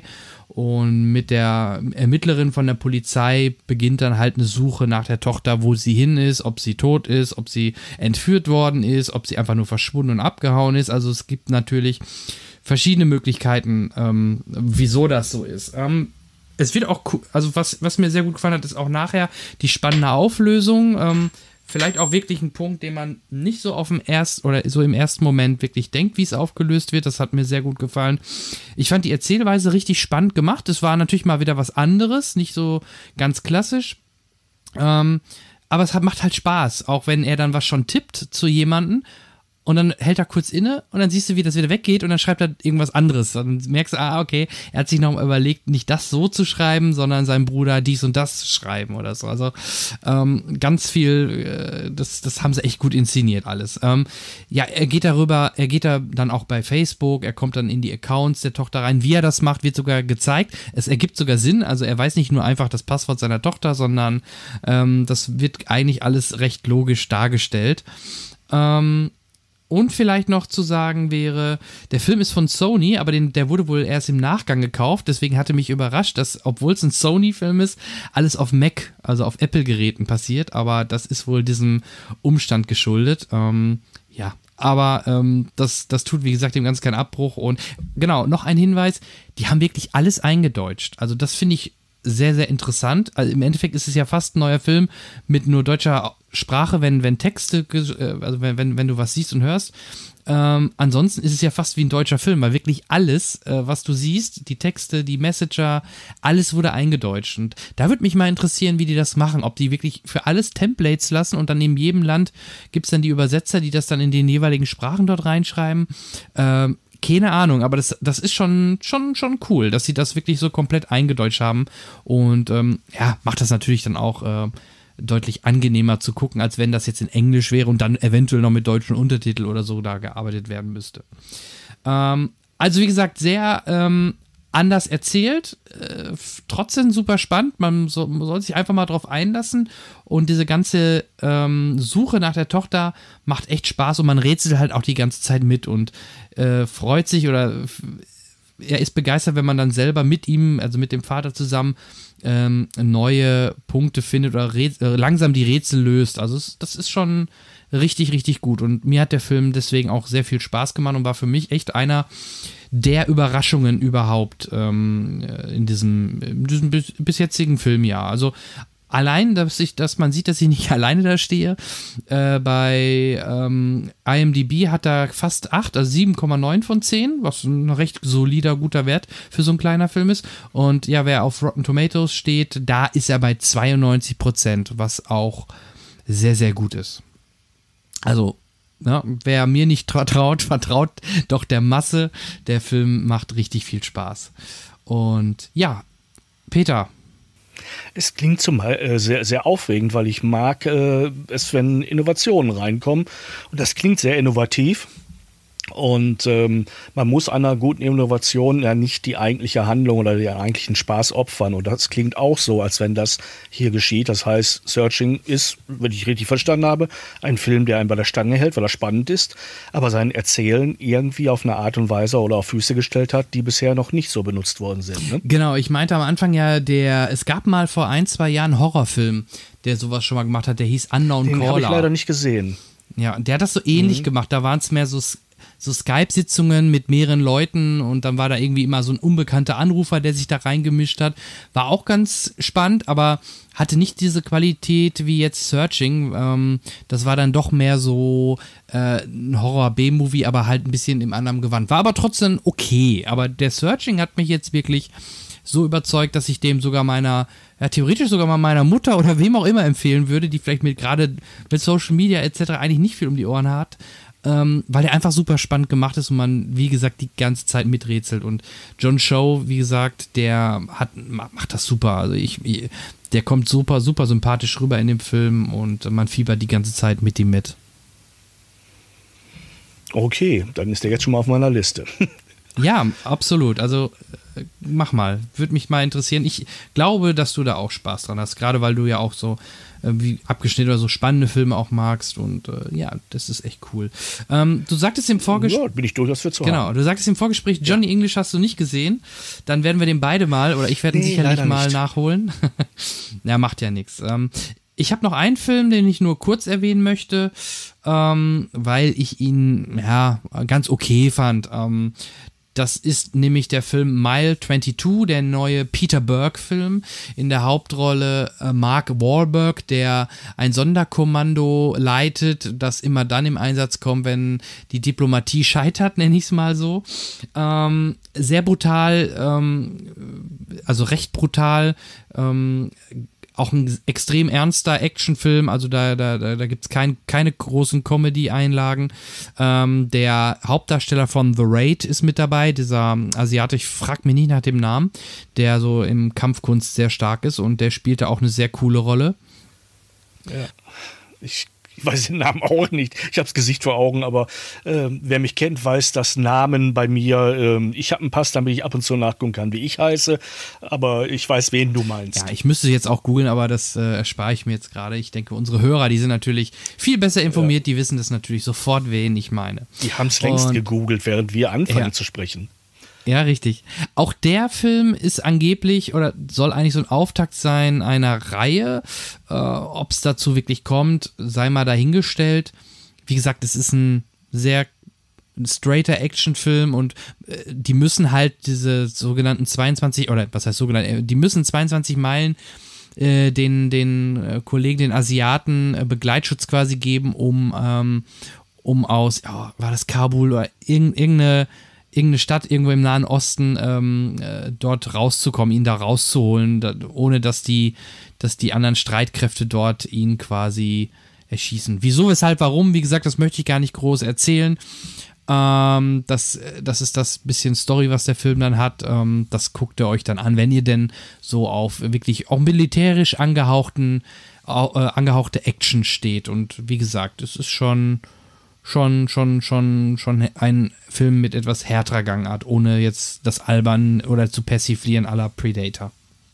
und mit der Ermittlerin von der Polizei beginnt dann halt eine Suche nach der Tochter, wo sie hin ist, ob sie tot ist, ob sie entführt worden ist, ob sie einfach nur verschwunden und abgehauen ist. Also es gibt natürlich verschiedene Möglichkeiten, ähm, wieso das so ist. Ähm, es wird auch, also was, was mir sehr gut gefallen hat, ist auch nachher die spannende Auflösung. Ähm, Vielleicht auch wirklich ein Punkt, den man nicht so auf dem ersten oder so im ersten Moment wirklich denkt, wie es aufgelöst wird. Das hat mir sehr gut gefallen. Ich fand die Erzählweise richtig spannend gemacht. Es war natürlich mal wieder was anderes, nicht so ganz klassisch. Ähm, aber es hat, macht halt Spaß, auch wenn er dann was schon tippt zu jemandem. Und dann hält er kurz inne und dann siehst du, wie das wieder weggeht und dann schreibt er irgendwas anderes. Und dann merkst du, ah, okay, er hat sich noch mal überlegt, nicht das so zu schreiben, sondern seinem Bruder dies und das schreiben oder so. Also ähm, ganz viel, äh, das, das haben sie echt gut inszeniert alles. Ähm, ja, er geht darüber, er geht da dann auch bei Facebook, er kommt dann in die Accounts der Tochter rein. Wie er das macht, wird sogar gezeigt. Es ergibt sogar Sinn, also er weiß nicht nur einfach das Passwort seiner Tochter, sondern ähm, das wird eigentlich alles recht logisch dargestellt. Ähm, Und vielleicht noch zu sagen wäre, der Film ist von Sony, aber den, der wurde wohl erst im Nachgang gekauft. Deswegen hatte mich überrascht, dass, obwohl es ein Sony-Film ist, alles auf Mac, also auf Apple-Geräten passiert. Aber das ist wohl diesem Umstand geschuldet. Ähm, ja, Aber ähm, das, das tut, wie gesagt, dem Ganzen keinen Abbruch. Und genau, noch ein Hinweis, die haben wirklich alles eingedeutscht. Also das finde ich sehr, sehr interessant. Also im Endeffekt ist es ja fast ein neuer Film mit nur deutscher Sprache, wenn, wenn Texte, also wenn, wenn, wenn du was siehst und hörst. Ähm, ansonsten ist es ja fast wie ein deutscher Film, weil wirklich alles, äh, was du siehst, die Texte, die Messenger, alles wurde eingedeutscht. Und da würde mich mal interessieren, wie die das machen, ob die wirklich für alles Templates lassen und dann in jedem Land gibt es dann die Übersetzer, die das dann in den jeweiligen Sprachen dort reinschreiben. Ähm, keine Ahnung, aber das, das ist schon, schon, schon cool, dass sie das wirklich so komplett eingedeutscht haben. Und ähm, ja, macht das natürlich dann auch äh, deutlich angenehmer zu gucken, als wenn das jetzt in Englisch wäre und dann eventuell noch mit deutschen Untertitel oder so da gearbeitet werden müsste. Ähm, also wie gesagt, sehr ähm, anders erzählt, äh, trotzdem super spannend, man, so, man soll sich einfach mal drauf einlassen und diese ganze ähm, Suche nach der Tochter macht echt Spaß und man rätselt halt auch die ganze Zeit mit und äh, freut sich oder er ist begeistert, wenn man dann selber mit ihm, also mit dem Vater zusammen, ähm, neue Punkte findet oder räts- äh, langsam die Rätsel löst. Also es, das ist schon richtig, richtig gut. Und mir hat der Film deswegen auch sehr viel Spaß gemacht und war für mich echt einer der Überraschungen überhaupt ähm, in diesem, in diesem bis, bis jetzigen Filmjahr. Also allein, dass, ich, dass man sieht, dass ich nicht alleine da stehe. Äh, bei ähm, IMDb hat er fast acht, also sieben Komma neun von zehn, was ein recht solider, guter Wert für so ein kleiner Film ist. Und ja, wer auf Rotten Tomatoes steht, da ist er bei zweiundneunzig Prozent, was auch sehr, sehr gut ist. Also, ja, wer mir nicht vertraut, vertraut doch der Masse. Der Film macht richtig viel Spaß. Und ja, Peter. Es klingt zumal äh, sehr, sehr aufregend, weil ich mag äh, es, wenn Innovationen reinkommen. Und das klingt sehr innovativ. Und ähm, man muss einer guten Innovation ja nicht die eigentliche Handlung oder den eigentlichen Spaß opfern. Und das klingt auch so, als wenn das hier geschieht. Das heißt, Searching ist, wenn ich richtig verstanden habe, ein Film, der einen bei der Stange hält, weil er spannend ist, aber sein Erzählen irgendwie auf eine Art und Weise oder auf Füße gestellt hat, die bisher noch nicht so benutzt worden sind. Ne? Genau, ich meinte am Anfang ja, der, es gab mal vor ein, zwei Jahren einen Horrorfilm, der sowas schon mal gemacht hat, der hieß Unknown Den Caller. habe ich leider nicht gesehen. Ja, der hat das so ähnlich mhm. gemacht, da waren es mehr so so Skype-Sitzungen mit mehreren Leuten und dann war da irgendwie immer so ein unbekannter Anrufer, der sich da reingemischt hat. War auch ganz spannend, aber hatte nicht diese Qualität wie jetzt Searching. Ähm, das war dann doch mehr so äh, ein Horror-B-Movie, aber halt ein bisschen im anderen Gewand. War aber trotzdem okay, aber der Searching hat mich jetzt wirklich so überzeugt, dass ich dem sogar meiner, ja theoretisch sogar mal meiner Mutter oder wem auch immer empfehlen würde, die vielleicht mit gerade mit Social Media et cetera eigentlich nicht viel um die Ohren hat. Ähm, weil der einfach super spannend gemacht ist und man, wie gesagt, die ganze Zeit miträtselt. Und John Cho, wie gesagt, der hat, macht das super. Also ich, der kommt super, super sympathisch rüber in dem Film und man fiebert die ganze Zeit mit ihm mit. Okay, dann ist der jetzt schon mal auf meiner Liste. Ja, absolut. Also äh, mach mal. Würde mich mal interessieren. Ich glaube, dass du da auch Spaß dran hast. Gerade weil du ja auch so äh, wie abgeschnitten oder so spannende Filme auch magst. Und äh, ja, das ist echt cool. Ähm, du sagtest im Vorgespräch... Ja, bin ich durchaus für zu Genau, haben. du sagtest im Vorgespräch, Johnny ja. English hast du nicht gesehen. Dann werden wir den beide mal, oder ich werde ihn nee, sicherlich mal nicht. nachholen. Ja, macht ja nichts. Ähm, Ich habe noch einen Film, den ich nur kurz erwähnen möchte, ähm, weil ich ihn ja ganz okay fand. Ähm, das ist nämlich der Film Mile zweiundzwanzig, der neue Peter Berg-Film. In der Hauptrolle äh, Mark Wahlberg, der ein Sonderkommando leitet, das immer dann im Einsatz kommt, wenn die Diplomatie scheitert, nenne ich es mal so. Ähm, sehr brutal, ähm, also recht brutal, ähm, auch ein extrem ernster Actionfilm, also da, da, da, da gibt es kein, keine großen Comedy-Einlagen. Ähm, der Hauptdarsteller von The Raid ist mit dabei, dieser Asiate, ich frag mich nicht nach dem Namen, der so im Kampfkunst sehr stark ist und der spielte auch eine sehr coole Rolle. Ja, ich Ich weiß den Namen auch nicht. Ich habe das Gesicht vor Augen, aber äh, wer mich kennt, weiß, dass Namen bei mir, äh, ich habe einen Pass, damit ich ab und zu nachgucken kann, wie ich heiße, aber ich weiß, wen du meinst. Ja, ich müsste jetzt auch googeln, aber das äh, erspare ich mir jetzt gerade. Ich denke, unsere Hörer, die sind natürlich viel besser informiert, ja. Die wissen das natürlich sofort, wen ich meine. Die haben es längst und, während wir anfangen ja. zu sprechen. Ja, richtig. Auch der Film ist angeblich oder soll eigentlich so ein Auftakt sein einer Reihe. Äh, ob es dazu wirklich kommt, sei mal dahingestellt. Wie gesagt, es ist ein sehr straighter Actionfilm und äh, die müssen halt diese sogenannten zweiundzwanzig, oder was heißt sogenannte, die müssen zweiundzwanzig Meilen äh, den, den äh, Kollegen, den Asiaten äh, Begleitschutz quasi geben, um, ähm, um aus, oh, war das Kabul oder irg- irgendeine, irgendeine Stadt irgendwo im Nahen Osten ähm, äh, dort rauszukommen, ihn da rauszuholen, da, ohne dass die, dass die anderen Streitkräfte dort ihn quasi erschießen. Wieso, weshalb, warum, wie gesagt, das möchte ich gar nicht groß erzählen. Ähm, das, das ist das bisschen Story, was der Film dann hat. Ähm, das guckt ihr euch dann an, wenn ihr denn so auf wirklich auch militärisch angehauchten, äh, angehauchte Action steht. Und wie gesagt, es ist schon, schon, schon, schon, schon ein Film mit etwas härterer Gangart, ohne jetzt das Albern oder zu persiflieren à la Predator.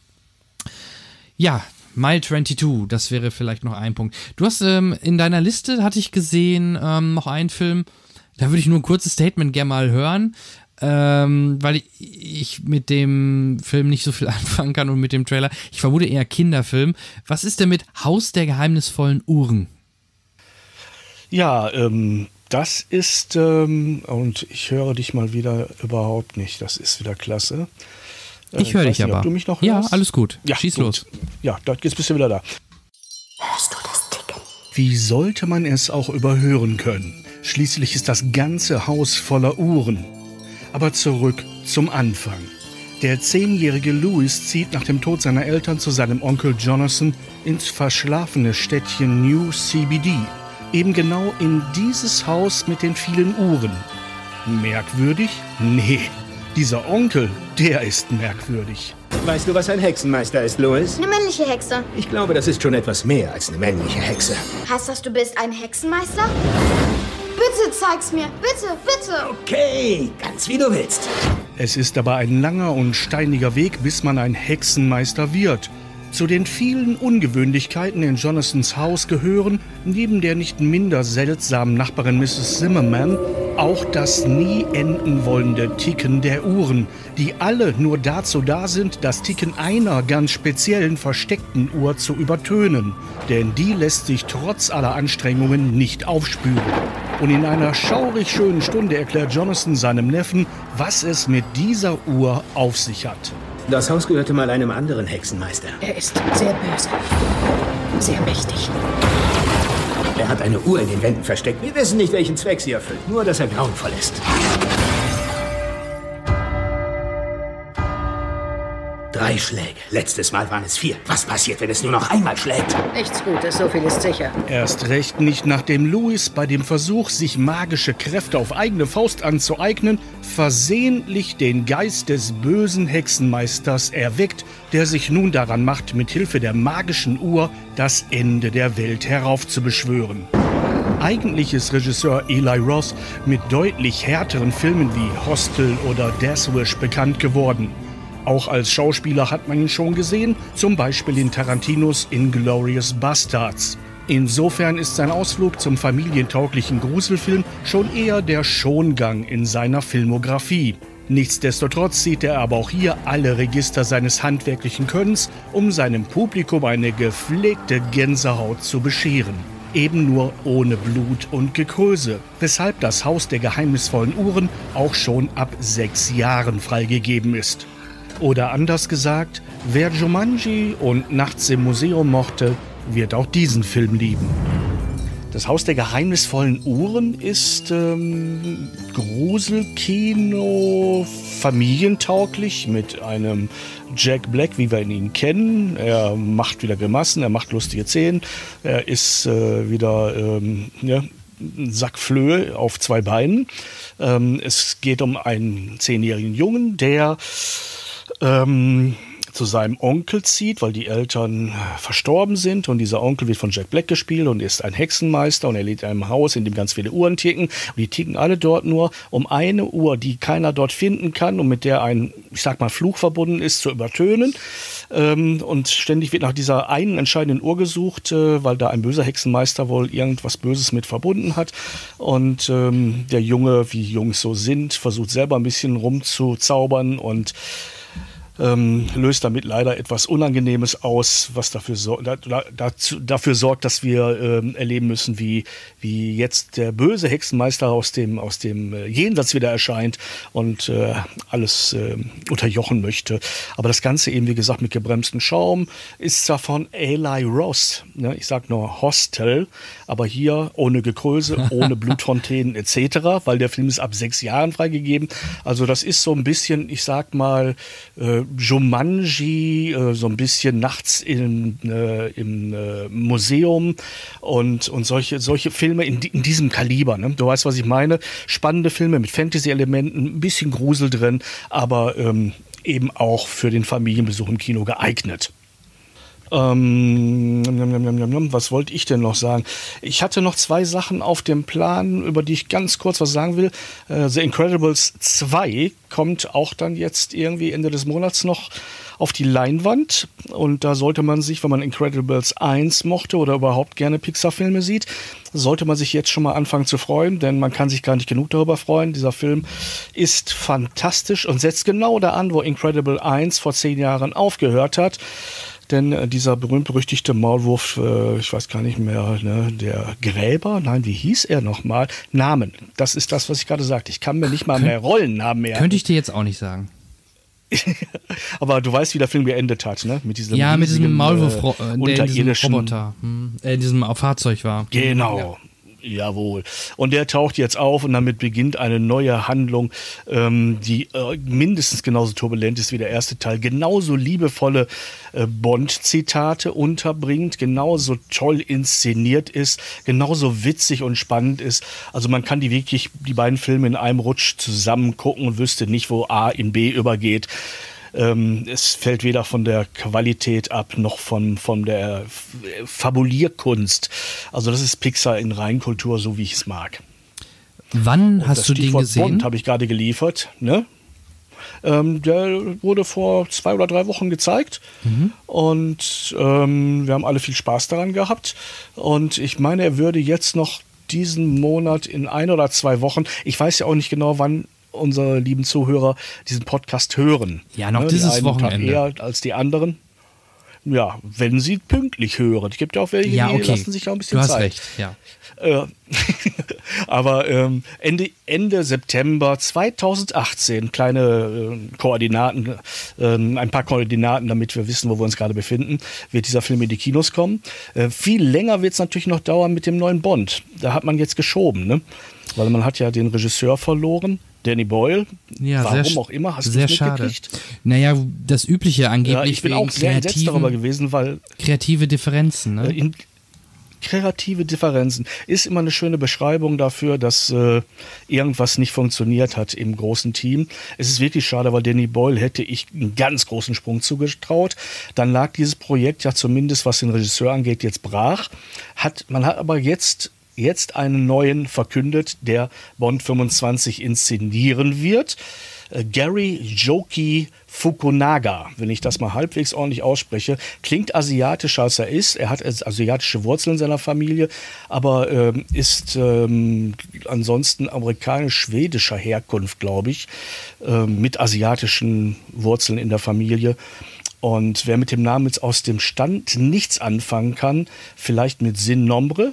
Ja, Mile zweiundzwanzig, das wäre vielleicht noch ein Punkt. Du hast ähm, in deiner Liste, hatte ich gesehen, ähm, noch einen Film. Da würde ich nur ein kurzes Statement gerne mal hören, ähm, weil ich, ich mit dem Film nicht so viel anfangen kann und mit dem Trailer. Ich vermute eher Kinderfilm. Was ist denn mit Haus der geheimnisvollen Uhren? Ja, ähm, das ist, ähm, und ich höre dich mal wieder überhaupt nicht, das ist wieder klasse. Äh, ich höre dich aber. Ob du mich noch ja, hörst? alles gut. Ja, schieß gut. los. Ja, jetzt bist du wieder da. Hörst du das Ticken? Wie sollte man es auch überhören können? Schließlich ist das ganze Haus voller Uhren. Aber zurück zum Anfang. Der zehnjährige Louis zieht nach dem Tod seiner Eltern zu seinem Onkel Jonathan ins verschlafene Städtchen New C B D. Eben genau in dieses Haus mit den vielen Uhren. Merkwürdig? Nee. Dieser Onkel, der ist merkwürdig. Weißt du, was ein Hexenmeister ist, Louis? Eine männliche Hexe. Ich glaube, das ist schon etwas mehr als eine männliche Hexe. Heißt das, du bist ein Hexenmeister? Bitte zeig's mir. Bitte, bitte. Okay, ganz wie du willst. Es ist aber ein langer und steiniger Weg, bis man ein Hexenmeister wird. Zu den vielen Ungewöhnlichkeiten in Jonathans Haus gehören, neben der nicht minder seltsamen Nachbarin Misses Zimmerman, auch das nie enden wollende Ticken der Uhren, die alle nur dazu da sind, das Ticken einer ganz speziellen versteckten Uhr zu übertönen. Denn die lässt sich trotz aller Anstrengungen nicht aufspüren. Und in einer schaurig schönen Stunde erklärt Jonathan seinem Neffen, was es mit dieser Uhr auf sich hat. Das Haus gehörte mal einem anderen Hexenmeister. Er ist sehr böse. Sehr mächtig. Er hat eine Uhr in den Wänden versteckt. Wir wissen nicht, welchen Zweck sie erfüllt. Nur, dass er grauenvoll ist. Drei Schläge. Letztes Mal waren es vier. Was passiert, wenn es nur noch einmal schlägt? Nichts Gutes, so viel ist sicher. Erst recht nicht, nachdem Louis bei dem Versuch, sich magische Kräfte auf eigene Faust anzueignen, versehentlich den Geist des bösen Hexenmeisters erweckt, der sich nun daran macht, mit Hilfe der magischen Uhr das Ende der Welt heraufzubeschwören. Eigentlich ist Regisseur Eli Roth mit deutlich härteren Filmen wie Hostel oder Death Wish bekannt geworden. Auch als Schauspieler hat man ihn schon gesehen, zum Beispiel in Tarantinos Inglourious Bastards. Insofern ist sein Ausflug zum familientauglichen Gruselfilm schon eher der Schongang in seiner Filmografie. Nichtsdestotrotz zieht er aber auch hier alle Register seines handwerklichen Könnens, um seinem Publikum eine gepflegte Gänsehaut zu bescheren. Eben nur ohne Blut und Gekröse, weshalb das Haus der geheimnisvollen Uhren auch schon ab sechs Jahren freigegeben ist. Oder anders gesagt, wer Jumanji und Nachts im Museum mochte, wird auch diesen Film lieben. Das Haus der geheimnisvollen Uhren ist ähm, Gruselkino, familientauglich mit einem Jack Black, wie wir ihn kennen. Er macht wieder Grimassen, er macht lustige Szenen, er ist äh, wieder ähm, ja, ein Sack Flöhe auf zwei Beinen. Ähm, es geht um einen zehnjährigen Jungen, der Ähm, zu seinem Onkel zieht, weil die Eltern verstorben sind und dieser Onkel wird von Jack Black gespielt und ist ein Hexenmeister und er lebt in einem Haus, in dem ganz viele Uhren ticken und die ticken alle dort nur, um eine Uhr, die keiner dort finden kann und mit der ein, ich sag mal, Fluch verbunden ist, zu übertönen. Ähm, und ständig wird nach dieser einen entscheidenden Uhr gesucht, äh, weil da ein böser Hexenmeister wohl irgendwas Böses mit verbunden hat und ähm, der Junge, wie Jungs so sind, versucht selber ein bisschen rumzuzaubern und ähm, löst damit leider etwas Unangenehmes aus, was dafür, so, da, dazu, dafür sorgt, dass wir ähm, erleben müssen, wie, wie jetzt der böse Hexenmeister aus dem, aus dem äh, Jenseits wieder erscheint und äh, alles äh, unterjochen möchte. Aber das Ganze eben, wie gesagt, mit gebremstem Schaum, ist zwar von Eli Ross, ne? Ich sag nur Hostel, aber hier ohne Gekröse, ohne Blutfontänen et cetera, weil der Film ist ab sechs Jahren freigegeben. Also das ist so ein bisschen, ich sag mal, äh, Jumanji, äh, so ein bisschen nachts in, äh, im äh, Museum und, und solche, solche Filme in, in diesem Kaliber. Ne? Du weißt, was ich meine. Spannende Filme mit Fantasy-Elementen, ein bisschen Grusel drin, aber ähm, eben auch für den Familienbesuch im Kino geeignet. Ähm, was wollte ich denn noch sagen? Ich hatte noch zwei Sachen auf dem Plan, über die ich ganz kurz was sagen will. Äh, The Incredibles zwei kommt auch dann jetzt irgendwie Ende des Monats noch auf die Leinwand. Und da sollte man sich, wenn man Incredibles eins mochte oder überhaupt gerne Pixar-Filme sieht, sollte man sich jetzt schon mal anfangen zu freuen, denn man kann sich gar nicht genug darüber freuen. Dieser Film ist fantastisch und setzt genau da an, wo Incredible eins vor zehn Jahren aufgehört hat. Denn äh, dieser berühmt-berüchtigte Maulwurf, äh, ich weiß gar nicht mehr, ne, der Gräber, nein, wie hieß er nochmal? Namen, das ist das, was ich gerade sagte. Ich kann mir nicht mal Kön- mehr Rollennamen merken. Könnte ich dir jetzt auch nicht sagen. Aber du weißt, wie der Film geendet hat, ne? Mit diesem ja, mit diesem Maulwurf, äh, der in diesem unterirdischen Roboter, hm, äh, in diesem Fahrzeug war. Genau. Ja. Jawohl. Und der taucht jetzt auf und damit beginnt eine neue Handlung, ähm, die äh, mindestens genauso turbulent ist wie der erste Teil, genauso liebevolle äh, Bond-Zitate unterbringt, genauso toll inszeniert ist, genauso witzig und spannend ist. Also man kann die wirklich, die beiden Filme in einem Rutsch zusammen gucken und wüsste nicht, wo A in B übergeht. Ähm, es fällt weder von der Qualität ab, noch von, von der Fabulierkunst. Also das ist Pixar in Reinkultur, so wie ich es mag. Wann Und hast du den gesehen? Bond habe ich gerade geliefert. Ne? Ähm, der wurde vor zwei oder drei Wochen gezeigt. Mhm. Und ähm, wir haben alle viel Spaß daran gehabt. Und ich meine, er würde jetzt noch diesen Monat in ein oder zwei Wochen, ich weiß ja auch nicht genau, wann unsere lieben Zuhörer diesen Podcast hören. Ja, noch ne? dieses die einen Wochenende. Tag eher als die anderen. Ja, wenn sie pünktlich hören. Es gibt ja auch welche, ja, okay. die lassen sich auch ein bisschen du hast Zeit. Recht, ja. Äh, aber ähm, Ende, Ende September zweitausendachtzehn, kleine äh, Koordinaten, äh, ein paar Koordinaten, damit wir wissen, wo wir uns gerade befinden, wird dieser Film in die Kinos kommen. Äh, viel länger wird es natürlich noch dauern mit dem neuen Bond. Da hat man jetzt geschoben, ne? Weil man hat ja den Regisseur verloren, Danny Boyle. Ja, warum sehr, auch immer, hast du sehr es mitgekriegt? Schade. Naja, das Übliche angeblich Ja, ich bin wegen auch sehr entsetzt darüber gewesen, weil kreative Differenzen, ne? in, kreative Differenzen ist immer eine schöne Beschreibung dafür, dass äh, irgendwas nicht funktioniert hat im großen Team. Es ist wirklich schade, weil Danny Boyle hätte ich einen ganz großen Sprung zugetraut. Dann lag dieses Projekt ja zumindest, was den Regisseur angeht, jetzt brach. Hat, man hat aber jetzt jetzt einen neuen verkündet, der Bond fünfundzwanzig inszenieren wird. Äh, Gary Joki Fukunaga, wenn ich das mal halbwegs ordentlich ausspreche, klingt asiatischer als er ist. Er hat asiatische Wurzeln in seiner Familie, aber ähm, ist ähm, ansonsten amerikanisch-schwedischer Herkunft, glaube ich, ähm, mit asiatischen Wurzeln in der Familie. Und wer mit dem Namen jetzt aus dem Stand nichts anfangen kann, vielleicht mit Sin Nombre.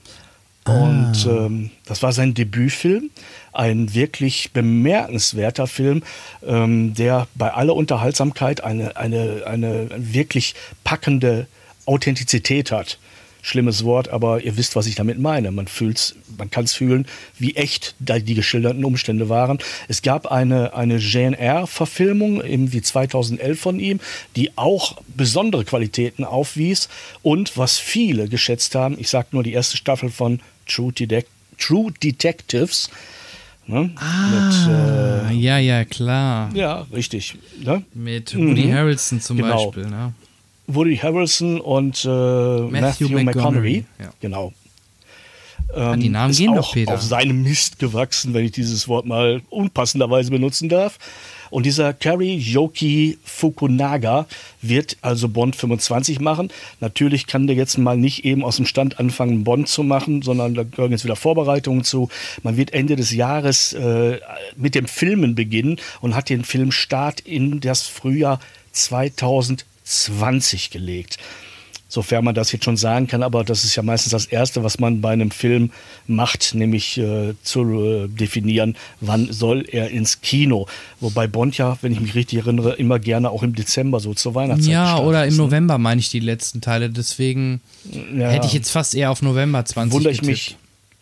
Und ähm, das war sein Debütfilm, ein wirklich bemerkenswerter Film, ähm, der bei aller Unterhaltsamkeit eine, eine, eine wirklich packende Authentizität hat. Schlimmes Wort, aber ihr wisst, was ich damit meine. Man fühlt's, man kann es fühlen, wie echt da die geschilderten Umstände waren. Es gab eine, eine Jane Eyre-Verfilmung, irgendwie zweitausendelf von ihm, die auch besondere Qualitäten aufwies und was viele geschätzt haben, ich sage nur die erste Staffel von True, Detec- True Detectives. Ne? Ah, mit, äh, ja, ja, klar. Ja, richtig. Ne? Mit Woody mhm. Harrelson zum genau. Beispiel, ne? Woody Harrelson und äh, Matthew, Matthew McConaughey. Ja. Genau. Ähm, die Namen ist gehen auch doch, Peter. auf seinem Mist gewachsen, wenn ich dieses Wort mal unpassenderweise benutzen darf. Und dieser Kariyoki Fukunaga wird also Bond fünfundzwanzig machen. Natürlich kann der jetzt mal nicht eben aus dem Stand anfangen, Bond zu machen, sondern da gehören jetzt wieder Vorbereitungen zu. Man wird Ende des Jahres äh, mit dem Filmen beginnen und hat den Filmstart in das Frühjahr zweitausendzwanzig gelegt. Sofern man das jetzt schon sagen kann, aber das ist ja meistens das Erste, was man bei einem Film macht, nämlich äh, zu äh, definieren, wann soll er ins Kino. Wobei Bond ja, wenn ich mich richtig erinnere, immer gerne auch im Dezember so zur Weihnachtszeit Ja, gestartet oder im ist, ne? November meine ich die letzten Teile, deswegen Ja. hätte ich jetzt fast eher auf November zwanzig Wundere ich getippt. mich.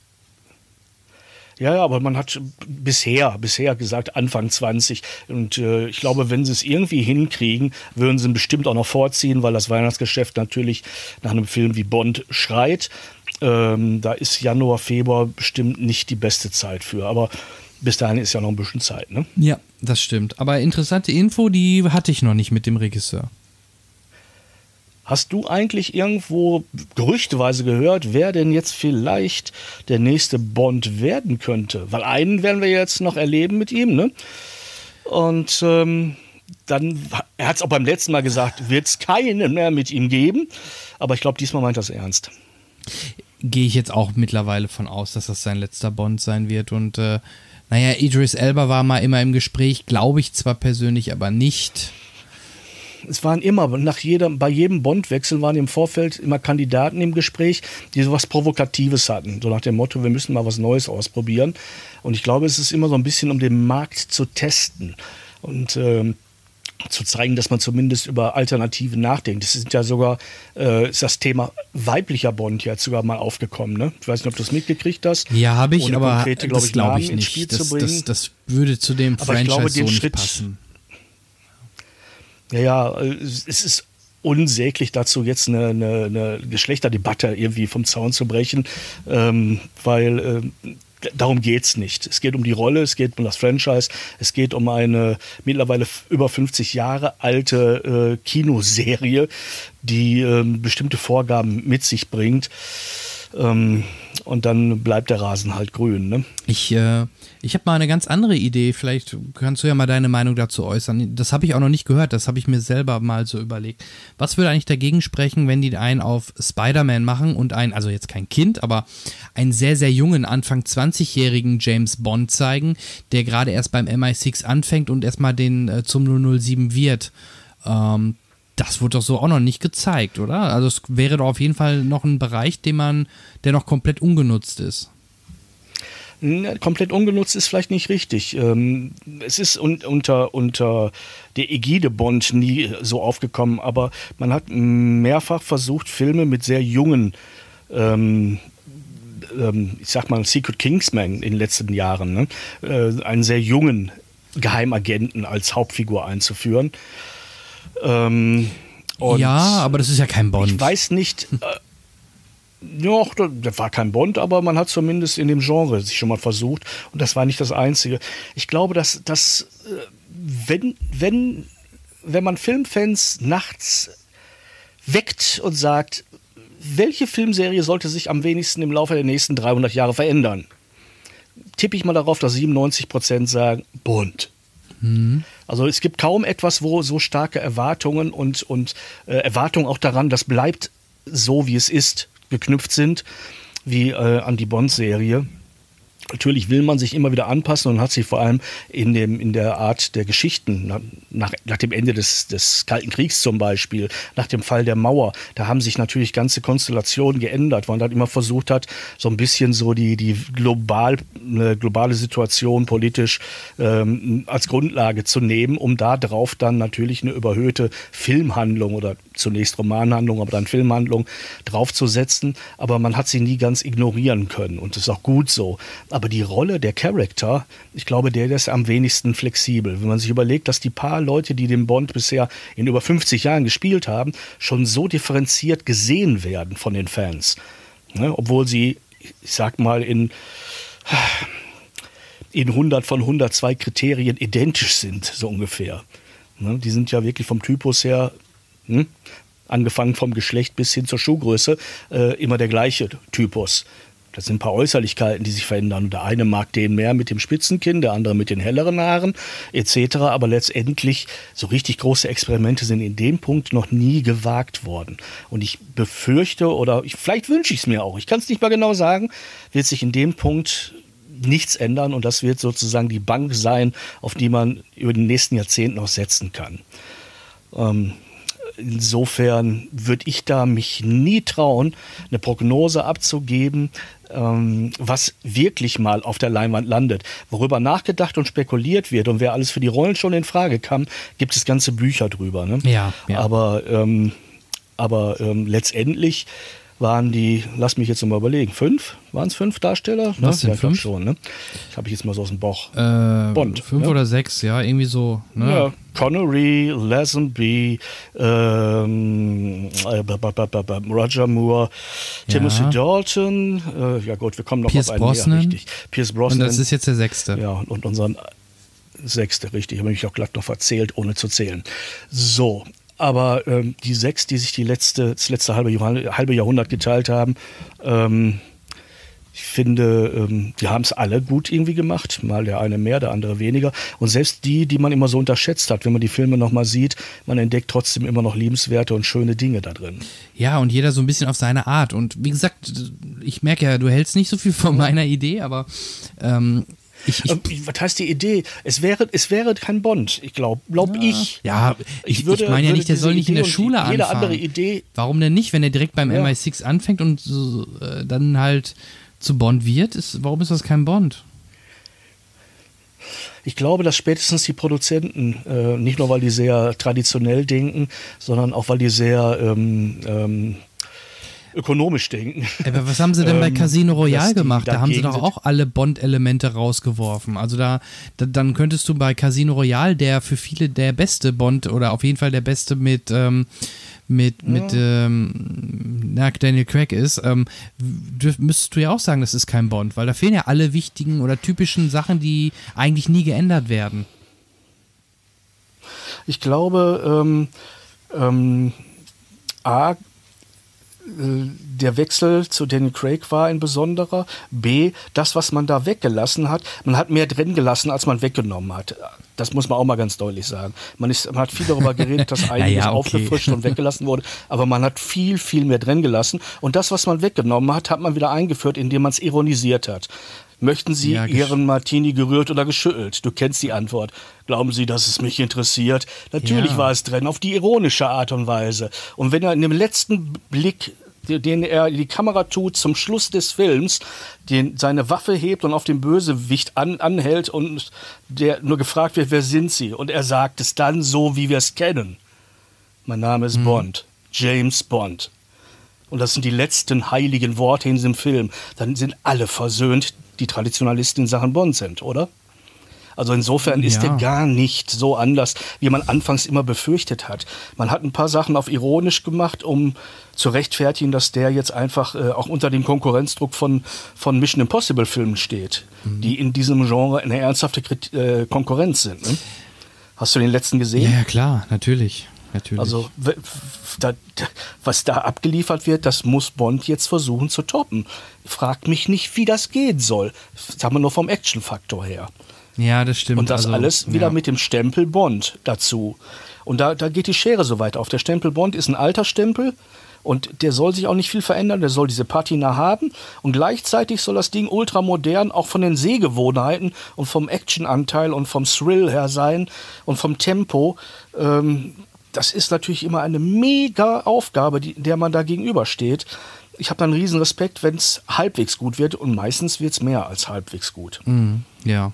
Ja, ja, aber man hat bisher, bisher gesagt Anfang zwanzig. Und äh, ich glaube, wenn sie es irgendwie hinkriegen, würden sie ihn bestimmt auch noch vorziehen, weil das Weihnachtsgeschäft natürlich nach einem Film wie Bond schreit. Ähm, da ist Januar, Februar bestimmt nicht die beste Zeit für. Aber bis dahin ist ja noch ein bisschen Zeit, ne? Ja, das stimmt. Aber interessante Info, die hatte ich noch nicht mit dem Regisseur. Hast du eigentlich irgendwo gerüchteweise gehört, wer denn jetzt vielleicht der nächste Bond werden könnte? Weil einen werden wir jetzt noch erleben mit ihm, ne? Und ähm, dann, er hat es auch beim letzten Mal gesagt, wird es keinen mehr mit ihm geben. Aber ich glaube, diesmal meint er es ernst. Gehe ich jetzt auch mittlerweile von aus, dass das sein letzter Bond sein wird. Und äh, naja, Idris Elba war mal immer im Gespräch, glaube ich zwar persönlich, aber nicht. Es waren immer, nach jedem, bei jedem Bond-Wechsel waren im Vorfeld immer Kandidaten im Gespräch, die so was Provokatives hatten. So nach dem Motto, wir müssen mal was Neues ausprobieren. Und ich glaube, es ist immer so ein bisschen, um den Markt zu testen und ähm, zu zeigen, dass man zumindest über Alternativen nachdenkt. Das ist ja sogar, äh, ist das Thema weiblicher Bond jetzt sogar mal aufgekommen. Ne? Ich weiß nicht, ob du das mitgekriegt hast. Ja, habe ich, Ohne aber konkrete, glaub das ich, glaube Namen ich ins Spiel nicht. zu Das, bringen. das, das würde zu dem Aber ich Franchise glaube, so den nicht Schritt- passen. Ja, ja, es ist unsäglich dazu, jetzt eine, eine, eine Geschlechterdebatte irgendwie vom Zaun zu brechen, ähm, weil ähm, darum geht's nicht. Es geht um die Rolle, es geht um das Franchise, es geht um eine mittlerweile f- über fünfzig Jahre alte äh, Kinoserie, die ähm, bestimmte Vorgaben mit sich bringt. Ähm, und dann bleibt der Rasen halt grün, ne? Ich, äh, ich habe mal eine ganz andere Idee. Vielleicht kannst du ja mal deine Meinung dazu äußern. Das habe ich auch noch nicht gehört. Das habe ich mir selber mal so überlegt. Was würde eigentlich dagegen sprechen, wenn die einen auf Spider-Man machen und einen, also jetzt kein Kind, aber einen sehr, sehr jungen, Anfang zwanzigjährigen James Bond zeigen, der gerade erst beim M I sechs anfängt und erstmal den äh, zum null null sieben wird? Ähm, das wurde doch so auch noch nicht gezeigt, oder? Also es wäre doch auf jeden Fall noch ein Bereich, den man, der noch komplett ungenutzt ist. Ne, komplett ungenutzt ist vielleicht nicht richtig. Ähm, es ist un unter, unter der Ägide Bond nie so aufgekommen, aber man hat mehrfach versucht, Filme mit sehr jungen, ähm, ähm, ich sag mal, Secret Kingsman in den letzten Jahren, ne? äh, einen sehr jungen Geheimagenten als Hauptfigur einzuführen. Ähm, und ja, aber das ist ja kein Bond. Ich weiß nicht. Äh, Ja, das war kein Bond, aber man hat zumindest in dem Genre sich schon mal versucht und das war nicht das Einzige. Ich glaube, dass, dass wenn, wenn, wenn man Filmfans nachts weckt und sagt, welche Filmserie sollte sich am wenigsten im Laufe der nächsten dreihundert Jahre verändern, tippe ich mal darauf, dass siebenundneunzig Prozent sagen, Bond. Mhm. Also es gibt kaum etwas, wo so starke Erwartungen und, und äh, Erwartungen auch daran, das bleibt so, wie es ist, geknüpft sind, wie äh, an die Bond-Serie. Natürlich will man sich immer wieder anpassen und hat sich vor allem in, dem, in der Art der Geschichten, nach, nach dem Ende des, des Kalten Kriegs zum Beispiel, nach dem Fall der Mauer, da haben sich natürlich ganze Konstellationen geändert, weil man dann immer versucht hat, so ein bisschen so die, die global, äh, globale Situation politisch ähm, als Grundlage zu nehmen, um da drauf dann natürlich eine überhöhte Filmhandlung oder zunächst Romanhandlung, aber dann Filmhandlung draufzusetzen. Aber man hat sie nie ganz ignorieren können und das ist auch gut so. Aber die Rolle der Charakter, ich glaube, der, der ist am wenigsten flexibel. Wenn man sich überlegt, dass die paar Leute, die den Bond bisher in über fünfzig Jahren gespielt haben, schon so differenziert gesehen werden von den Fans. Ne? Obwohl sie, ich sag mal, in, in hundert von hundertzwei Kriterien identisch sind, so ungefähr. Ne? Die sind ja wirklich vom Typus her, hm? angefangen vom Geschlecht bis hin zur Schuhgröße, äh, immer der gleiche Typus. Das sind ein paar Äußerlichkeiten, die sich verändern. Und der eine mag den mehr mit dem Spitzenkinn, der andere mit den helleren Haaren et cetera. Aber letztendlich so richtig große Experimente sind in dem Punkt noch nie gewagt worden. Und ich befürchte, oder ich, vielleicht wünsche ich es mir auch, ich kann es nicht mal genau sagen, wird sich in dem Punkt nichts ändern. Und das wird sozusagen die Bank sein, auf die man über die nächsten Jahrzehnte noch setzen kann. Ähm, Insofern würde ich da mich nie trauen, eine Prognose abzugeben, ähm, was wirklich mal auf der Leinwand landet. Worüber nachgedacht und spekuliert wird und wer alles für die Rollen schon in Frage kam, gibt es ganze Bücher drüber. Ne? Ja, ja. Aber, ähm, aber ähm, letztendlich waren die, lass mich jetzt mal überlegen, fünf? Waren es fünf Darsteller? Was ne? sind fünf? Schon, ne? Das habe ich jetzt mal so aus dem Bauch. Äh, Bond. Fünf ne? oder sechs, ja, irgendwie so. Ne? Ja, Connery, Lazenby, ähm, äh, Roger Moore, Ja. Timothy Dalton, äh, ja gut, wir kommen noch Pierce auf einen Brosnan. mehr, richtig. Pierce Brosnan. Und das ist jetzt der sechste. Ja, und unseren sechste, richtig. Habe ich auch glatt noch verzählt, ohne zu zählen. So. Aber ähm, die sechs, die sich die letzte, das letzte halbe, Jahr, halbe Jahrhundert geteilt haben, ähm, ich finde, ähm, die haben es alle gut irgendwie gemacht. Mal der eine mehr, der andere weniger. Und selbst die, die man immer so unterschätzt hat, wenn man die Filme nochmal sieht, man entdeckt trotzdem immer noch liebenswerte und schöne Dinge da drin. Ja, und jeder so ein bisschen auf seine Art. Und wie gesagt, ich merke ja, du hältst nicht so viel von meiner Idee, aber ähm, Ich, ich, ähm, was heißt die Idee? Es wäre, es wäre kein Bond, ich glaube, glaub ja, ich. Ja, ich, ich, würde, ich meine ja nicht, der soll nicht in der Schule jede anfangen. Andere Idee. Warum denn nicht, wenn er direkt beim Ja. M I sechs anfängt und so, äh, dann halt zu Bond wird? Ist, warum ist das kein Bond? Ich glaube, dass spätestens die Produzenten, äh, nicht nur weil die sehr traditionell denken, sondern auch weil die sehr ähm, ähm, ökonomisch denken. Aber was haben sie denn bei Ähm, Casino Royale dass die gemacht? Da haben sie dagegen doch sind. auch alle Bond-Elemente rausgeworfen. Also da, da, dann könntest du bei Casino Royale, der für viele der beste Bond oder auf jeden Fall der beste mit, ähm, mit, mit ähm, na, Daniel Craig ist, ähm, dürf, müsstest du ja auch sagen, das ist kein Bond, weil da fehlen ja alle wichtigen oder typischen Sachen, die eigentlich nie geändert werden. Ich glaube, ähm, ähm, A, der Wechsel zu Daniel Craig war ein besonderer. B, das, was man da weggelassen hat, man hat mehr drin gelassen, als man weggenommen hat. Das muss man auch mal ganz deutlich sagen. Man, ist, man hat viel darüber geredet, dass einiges ja, okay. aufgefrischt und weggelassen wurde, aber man hat viel, viel mehr drin gelassen. Und das, was man weggenommen hat, hat man wieder eingeführt, indem man es ironisiert hat. Möchten Sie Ja, gesch- Ihren Martini gerührt oder geschüttelt? Du kennst die Antwort. Glauben Sie, dass es mich interessiert? Natürlich Ja. war es drin, auf die ironische Art und Weise. Und wenn er in dem letzten Blick, den er in die Kamera tut, zum Schluss des Films, den, seine Waffe hebt und auf den Bösewicht an, anhält und der nur gefragt wird, wer sind Sie? Und er sagt es dann so, wie wir es kennen. Mein Name ist Mhm. Bond. James Bond. Und das sind die letzten heiligen Worte in diesem Film. Dann sind alle versöhnt, die Traditionalisten in Sachen Bond sind, oder? Also insofern ist Ja. der gar nicht so anders, wie man anfangs immer befürchtet hat. Man hat ein paar Sachen auf ironisch gemacht, um zu rechtfertigen, dass der jetzt einfach äh, auch unter dem Konkurrenzdruck von, von Mission Impossible Filmen steht, Mhm. die in diesem Genre eine ernsthafte Krit äh, Konkurrenz sind. Ne? Hast du den letzten gesehen? Ja, ja, klar, natürlich. natürlich. Also w- da, was da abgeliefert wird, das muss Bond jetzt versuchen zu toppen. Fragt mich nicht, wie das gehen soll. Sagen wir nur vom Action-Faktor her. ja, das stimmt. Und das also, alles wieder ja. mit dem Stempel Bond dazu. Und da, da geht die Schere so weit auf. Der Stempel Bond ist ein alter Stempel und der soll sich auch nicht viel verändern. Der soll diese Patina haben und gleichzeitig soll das Ding ultramodern auch von den Sehgewohnheiten und vom Actionanteil und vom Thrill her sein und vom Tempo. Ähm, das ist natürlich immer eine mega Aufgabe, die, der man da gegenübersteht. Ich habe dann einen riesen Respekt, wenn es halbwegs gut wird und meistens wird es mehr als halbwegs gut. Mhm, ja.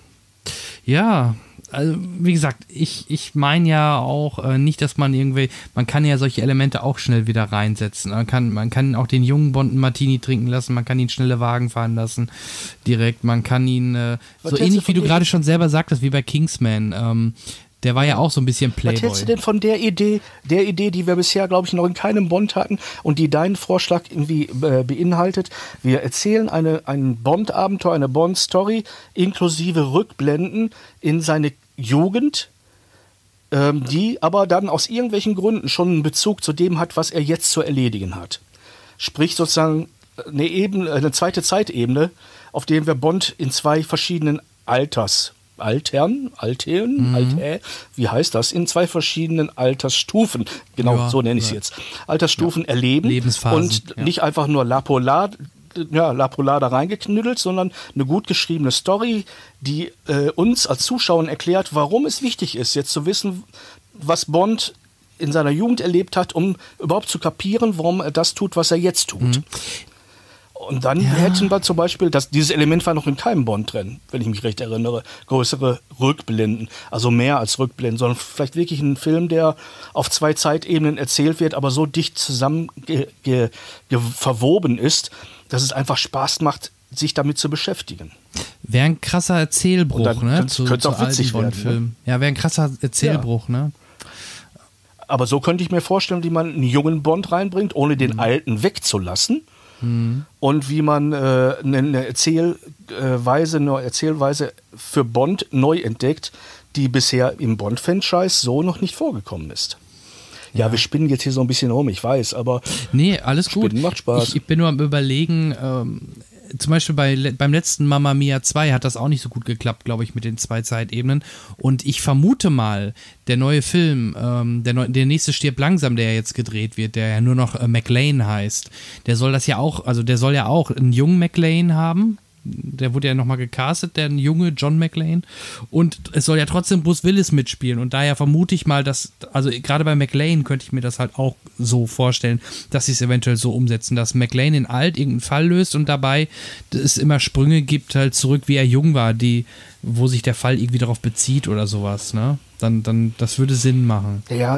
Ja, also wie gesagt, ich, ich meine ja auch äh, nicht, dass man irgendwie, man kann ja solche Elemente auch schnell wieder reinsetzen. Man kann, man kann auch den jungen Bond einen Martini trinken lassen, man kann ihn schnelle Wagen fahren lassen, direkt, man kann ihn, äh, Was so hältst du ähnlich wie von du dem- gerade schon selber sagtest, wie bei Kingsman, ähm, der war ja auch so ein bisschen Was Playboy. hältst du denn von der Idee, der Idee, die wir bisher, glaube ich, noch in keinem Bond hatten und die deinen Vorschlag irgendwie äh, beinhaltet? Wir erzählen eine, ein Bond-Abenteuer, eine Bond-Story inklusive Rückblenden in seine Jugend, ähm, die aber dann aus irgendwelchen Gründen schon einen Bezug zu dem hat, was er jetzt zu erledigen hat. Sprich sozusagen eine Ebene, eine zweite Zeitebene, auf der wir Bond in zwei verschiedenen Alters, Altern, Altern, mhm. Alter, wie heißt das? In zwei verschiedenen Altersstufen, genau, ja, so nenne ich es ja. jetzt, Altersstufen ja. erleben Lebensphasen, und ja. nicht einfach nur La Polar, ja, La Polar da reingeknüttelt, sondern eine gut geschriebene Story, die äh, uns als Zuschauern erklärt, warum es wichtig ist, jetzt zu wissen, was Bond in seiner Jugend erlebt hat, um überhaupt zu kapieren, warum er das tut, was er jetzt tut. Mhm. Und dann ja. hätten wir zum Beispiel, das, dieses Element war noch in keinem Bond drin, wenn ich mich recht erinnere, größere Rückblenden, also mehr als Rückblenden, sondern vielleicht wirklich ein Film, der auf zwei Zeitebenen erzählt wird, aber so dicht zusammen ge, ge, ge, verwoben ist, dass es einfach Spaß macht, sich damit zu beschäftigen. Wäre ein krasser Erzählbruch, dann, ne? Könnte, zu, könnte zu auch witzig werden. Ne? Ja, wäre ein krasser Erzählbruch, ja. ne? Aber so könnte ich mir vorstellen, wie man einen jungen Bond reinbringt, ohne den mhm. alten wegzulassen. Mhm. Und wie man äh, eine Erzählweise, eine Erzählweise für Bond neu entdeckt, die bisher im Bond-Franchise so noch nicht vorgekommen ist. Ja, ja, wir spinnen jetzt hier so ein bisschen rum, ich weiß, aber nee, alles gut. Spinnen macht Spaß. Ich, ich bin nur am Überlegen, ähm, zum Beispiel bei, beim letzten Mamma Mia zwei hat das auch nicht so gut geklappt, glaube ich, mit den zwei Zeitebenen. Und ich vermute mal, der neue Film, ähm, der, neu, der nächste Stirb langsam, der ja jetzt gedreht wird, der ja nur noch äh, McLean heißt, der soll das ja auch, also der soll ja auch einen jungen McLean haben. Der wurde ja nochmal gecastet, der junge John McClane. Und es soll ja trotzdem Bruce Willis mitspielen. Und daher vermute ich mal, dass, also gerade bei McClane könnte ich mir das halt auch so vorstellen, dass sie es eventuell so umsetzen, dass McClane in alt irgendeinen Fall löst und dabei es immer Sprünge gibt, halt zurück, wie er jung war, die, wo sich der Fall irgendwie darauf bezieht oder sowas, ne? Dann, dann, das würde Sinn machen. Ja,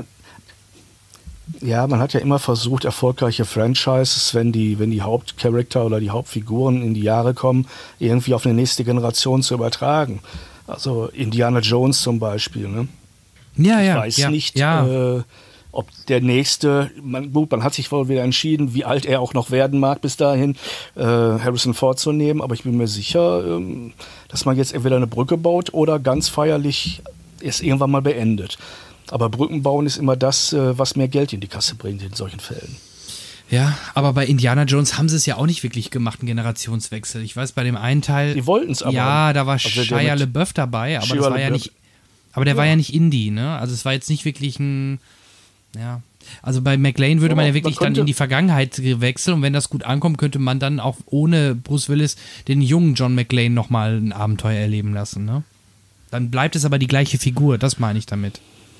Ja, man hat ja immer versucht, erfolgreiche Franchises, wenn die, wenn die Hauptcharakter oder die Hauptfiguren in die Jahre kommen, irgendwie auf eine nächste Generation zu übertragen. Also Indiana Jones zum Beispiel. Ne? Ja, ja. Ich weiß ja, nicht, ja. Äh, ob der nächste, man, gut, man hat sich wohl wieder entschieden, wie alt er auch noch werden mag bis dahin, äh, Harrison Ford zu nehmen, aber ich bin mir sicher, ähm, dass man jetzt entweder eine Brücke baut oder ganz feierlich es irgendwann mal beendet. Aber Brücken bauen ist immer das, was mehr Geld in die Kasse bringt in solchen Fällen. Ja, aber bei Indiana Jones haben sie es ja auch nicht wirklich gemacht, einen Generationswechsel. Ich weiß, bei dem einen Teil... Die wollten es aber. Ja, da war also Shia LaBeouf dabei, aber, das war ja nicht, aber der ja. war ja nicht Indie, ne? Also es war jetzt nicht wirklich ein... Ja, also bei McLean würde aber man ja wirklich man dann in die Vergangenheit wechseln und wenn das gut ankommt, könnte man dann auch ohne Bruce Willis den jungen John McClane nochmal ein Abenteuer erleben lassen, ne? Dann bleibt es aber die gleiche Figur, das meine ich damit.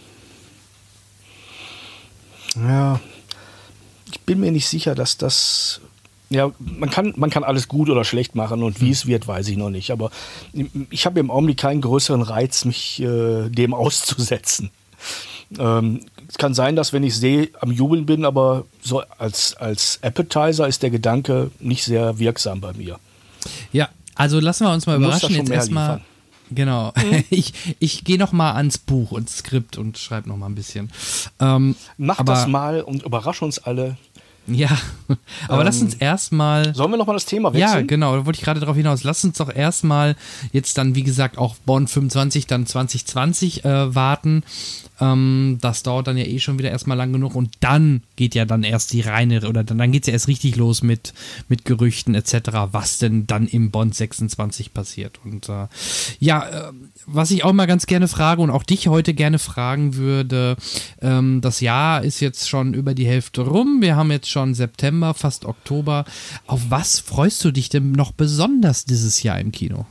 Ja, ich bin mir nicht sicher, dass das, ja, man kann, man kann alles gut oder schlecht machen und wie mhm. es wird, weiß ich noch nicht, aber ich habe im Augenblick keinen größeren Reiz, mich äh, dem auszusetzen. Ähm, es kann sein, dass wenn ich sehe, am Jubeln bin, aber so als, als Appetizer ist der Gedanke nicht sehr wirksam bei mir. Ja, also lassen wir uns mal überraschen, jetzt erstmal. Genau. Mhm. Ich, ich gehe noch mal ans Buch und Skript und schreibe noch mal ein bisschen. Ähm, Mach aber, das mal und überrasch uns alle. Ja, aber ähm, lass uns erstmal... Sollen wir noch mal das Thema wechseln? Ja, genau, da wollte ich gerade darauf hinaus. Lass uns doch erstmal jetzt dann, wie gesagt, auch Bond fünfundzwanzig, dann zwanzig zwanzig äh, warten. Ähm, das dauert dann ja eh schon wieder erstmal lang genug und dann geht ja dann erst die reine, oder dann, dann geht es ja erst richtig los mit, mit Gerüchten et cetera, was denn dann im Bond sechsundzwanzig passiert. Und äh, ja, äh, was ich auch mal ganz gerne frage und auch dich heute gerne fragen würde, ähm, das Jahr ist jetzt schon über die Hälfte rum, wir haben jetzt schon September, fast Oktober. Auf was freust du dich denn noch besonders dieses Jahr im Kino?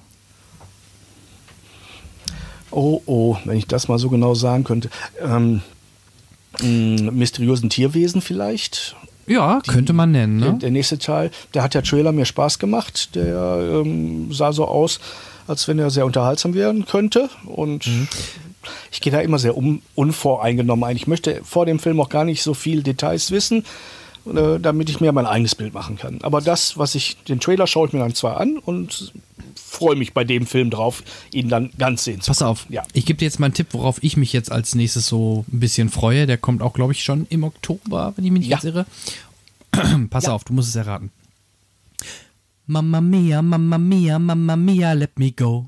Oh, oh, wenn ich das mal so genau sagen könnte. Ähm, mh, mysteriösen Tierwesen vielleicht? Ja, Die, könnte man nennen. Ne? Der, der nächste Teil, der hat der Trailer mir Spaß gemacht. Der ähm, sah so aus, als wenn er sehr unterhaltsam werden könnte. Und mhm. ich gehe da immer sehr un, unvoreingenommen ein. Ich möchte vor dem Film auch gar nicht so viel Details wissen, äh, damit ich mir mein eigenes Bild machen kann. Aber das, was ich, den Trailer schaue ich mir dann zwar an und freue mich bei dem Film drauf, ihn dann ganz sehen zu können. Pass auf, ja. Ich gebe dir jetzt mal einen Tipp, worauf ich mich jetzt als nächstes so ein bisschen freue. Der kommt auch, glaube ich, schon im Oktober, wenn ich mich nicht ja. jetzt irre. Pass ja. auf, du musst es erraten. Mamma mia, Mamma mia, Mamma mia, let me go.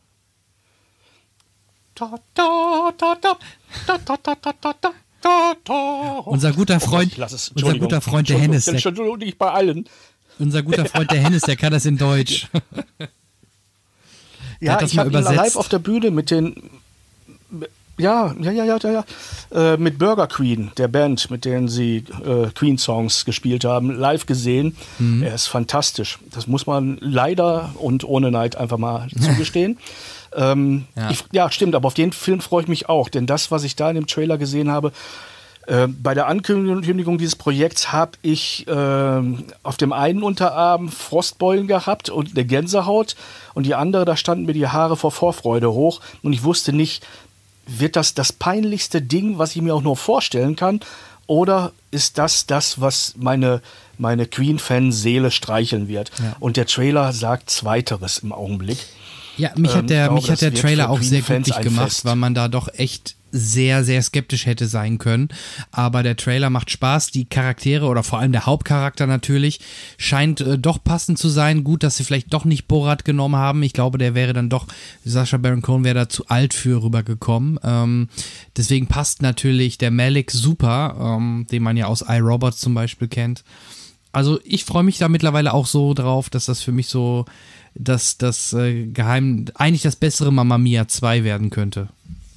Da, da, da, da, da, da, da, da, da, da, da. Unser guter Freund, oh Gott, unser guter Freund der Hennes. Entschuldigung, nicht bei allen. Unser guter Freund der Hennes, der kann das in Deutsch. Ja, ich habe ihn live auf der Bühne mit den, ja, ja, ja, ja, ja, ja, äh, mit Burger Queen, der Band, mit denen sie äh, Queen-Songs gespielt haben, live gesehen. Mhm. Er ist fantastisch. Das muss man leider und ohne Neid einfach mal zugestehen. ähm, ja. Ich, ja, stimmt, aber auf den Film freue ich mich auch, denn das, was ich da in dem Trailer gesehen habe, Äh, bei der Ankündigung dieses Projekts habe ich äh, auf dem einen Unterarm Frostbeulen gehabt und eine Gänsehaut und die andere, da standen mir die Haare vor Vorfreude hoch und ich wusste nicht, wird das das peinlichste Ding, was ich mir auch nur vorstellen kann, oder ist das das, was meine, meine Queen-Fan-Seele streicheln wird? Ja. Und der Trailer sagt Zweiteres im Augenblick. Ja, mich hat der, ähm, glaube, mich hat der Trailer auch sehr glücklich gemacht, Fest. weil man da doch echt sehr, sehr skeptisch hätte sein können. Aber der Trailer macht Spaß. Die Charaktere oder vor allem der Hauptcharakter natürlich scheint äh, doch passend zu sein. Gut, dass sie vielleicht doch nicht Borat genommen haben. Ich glaube, der wäre dann doch, Sacha Baron Cohen wäre da zu alt für rübergekommen. Ähm, deswegen passt natürlich der Malik super, ähm, den man ja aus iRobot zum Beispiel kennt. Also ich freue mich da mittlerweile auch so drauf, dass das für mich so das, das äh, Geheim, eigentlich das bessere Mamma Mia zwei werden könnte.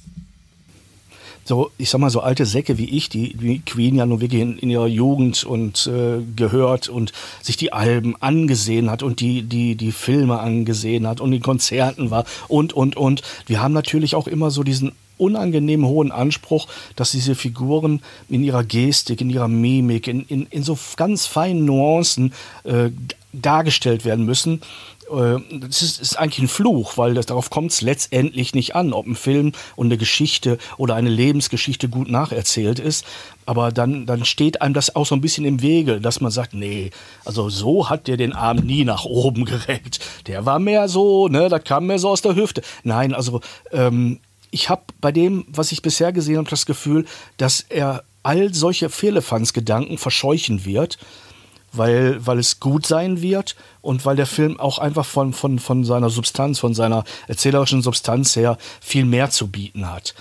So, ich sag mal, so alte Säcke wie ich, die, die Queen ja nun wirklich in, in ihrer Jugend und äh, gehört und sich die Alben angesehen hat und die, die, die Filme angesehen hat und in Konzerten war und, und, und. Wir haben natürlich auch immer so diesen unangenehm hohen Anspruch, dass diese Figuren in ihrer Gestik, in ihrer Mimik, in, in, in so ganz feinen Nuancen äh, dargestellt werden müssen. Das ist, ist eigentlich ein Fluch, weil das, darauf kommt es letztendlich nicht an, ob ein Film und eine Geschichte oder eine Lebensgeschichte gut nacherzählt ist. Aber dann, dann steht einem das auch so ein bisschen im Wege, dass man sagt, nee, also so hat der den Arm nie nach oben gereckt. Der war mehr so, ne, das kam mehr so aus der Hüfte. Nein, also ähm, ich habe bei dem, was ich bisher gesehen habe, das Gefühl, dass er all solche Firlefanz-Gedanken verscheuchen wird, weil, weil es gut sein wird und weil der Film auch einfach von, von, von seiner Substanz, von seiner erzählerischen Substanz her viel mehr zu bieten hat.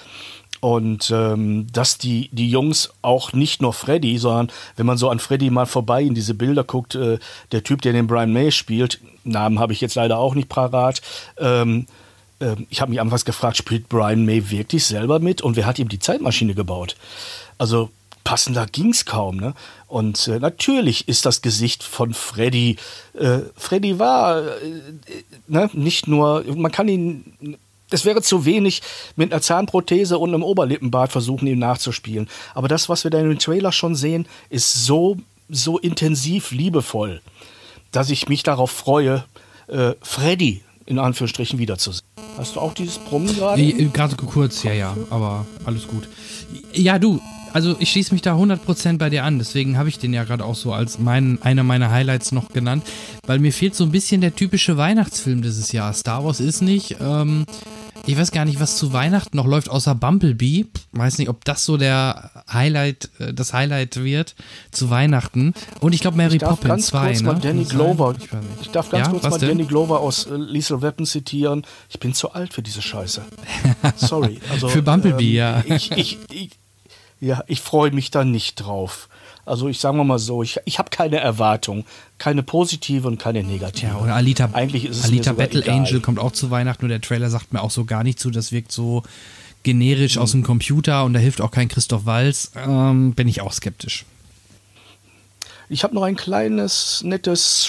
Und ähm, dass die, die Jungs auch nicht nur Freddy, sondern wenn man so an Freddy mal vorbei in diese Bilder guckt, äh, der Typ, der den Brian May spielt, Namen habe ich jetzt leider auch nicht parat, ähm, äh, ich habe mich anfangs gefragt, spielt Brian May wirklich selber mit und wer hat ihm die Zeitmaschine gebaut? Also passender ging's kaum, ne? Und äh, natürlich ist das Gesicht von Freddy, äh, Freddy war äh, ne, nicht nur, man kann ihn, es wäre zu wenig mit einer Zahnprothese und einem Oberlippenbart versuchen, ihn nachzuspielen. Aber das, was wir da in dem Trailer schon sehen, ist so, so intensiv liebevoll, dass ich mich darauf freue, äh, Freddy in Anführungsstrichen wiederzusehen. Hast du auch dieses Brummen gerade? Gerade kurz, ja, ja, aber alles gut. Ja, du, also ich schließe mich da hundert Prozent bei dir an, deswegen habe ich den ja gerade auch so als mein, einer meiner Highlights noch genannt, weil mir fehlt so ein bisschen der typische Weihnachtsfilm dieses Jahr. Star Wars ist nicht, ähm, ich weiß gar nicht, was zu Weihnachten noch läuft, außer Bumblebee. Weiß nicht, ob das so der Highlight, äh, das Highlight wird zu Weihnachten. Und ich glaube Mary Poppins zwei, ne? Ne? Danny Glover. Ich, ich darf ganz ja, kurz mal denn? Danny Glover aus äh, Lethal Weapon zitieren. Ich bin zu alt für diese Scheiße. Sorry. Also, für Bumblebee, ähm, ja. Ich, ich, ich, ja, ich freue mich da nicht drauf. Also ich sage mal so, ich, ich habe keine Erwartung, keine positive und keine negative. Ja, oder Alita, Eigentlich ist es Alita mir sogar Battle egal. Angel kommt auch zu Weihnachten und der Trailer sagt mir auch so gar nicht zu, das wirkt so generisch mhm. aus dem Computer und da hilft auch kein Christoph Waltz, ähm, bin ich auch skeptisch. Ich habe noch ein kleines, nettes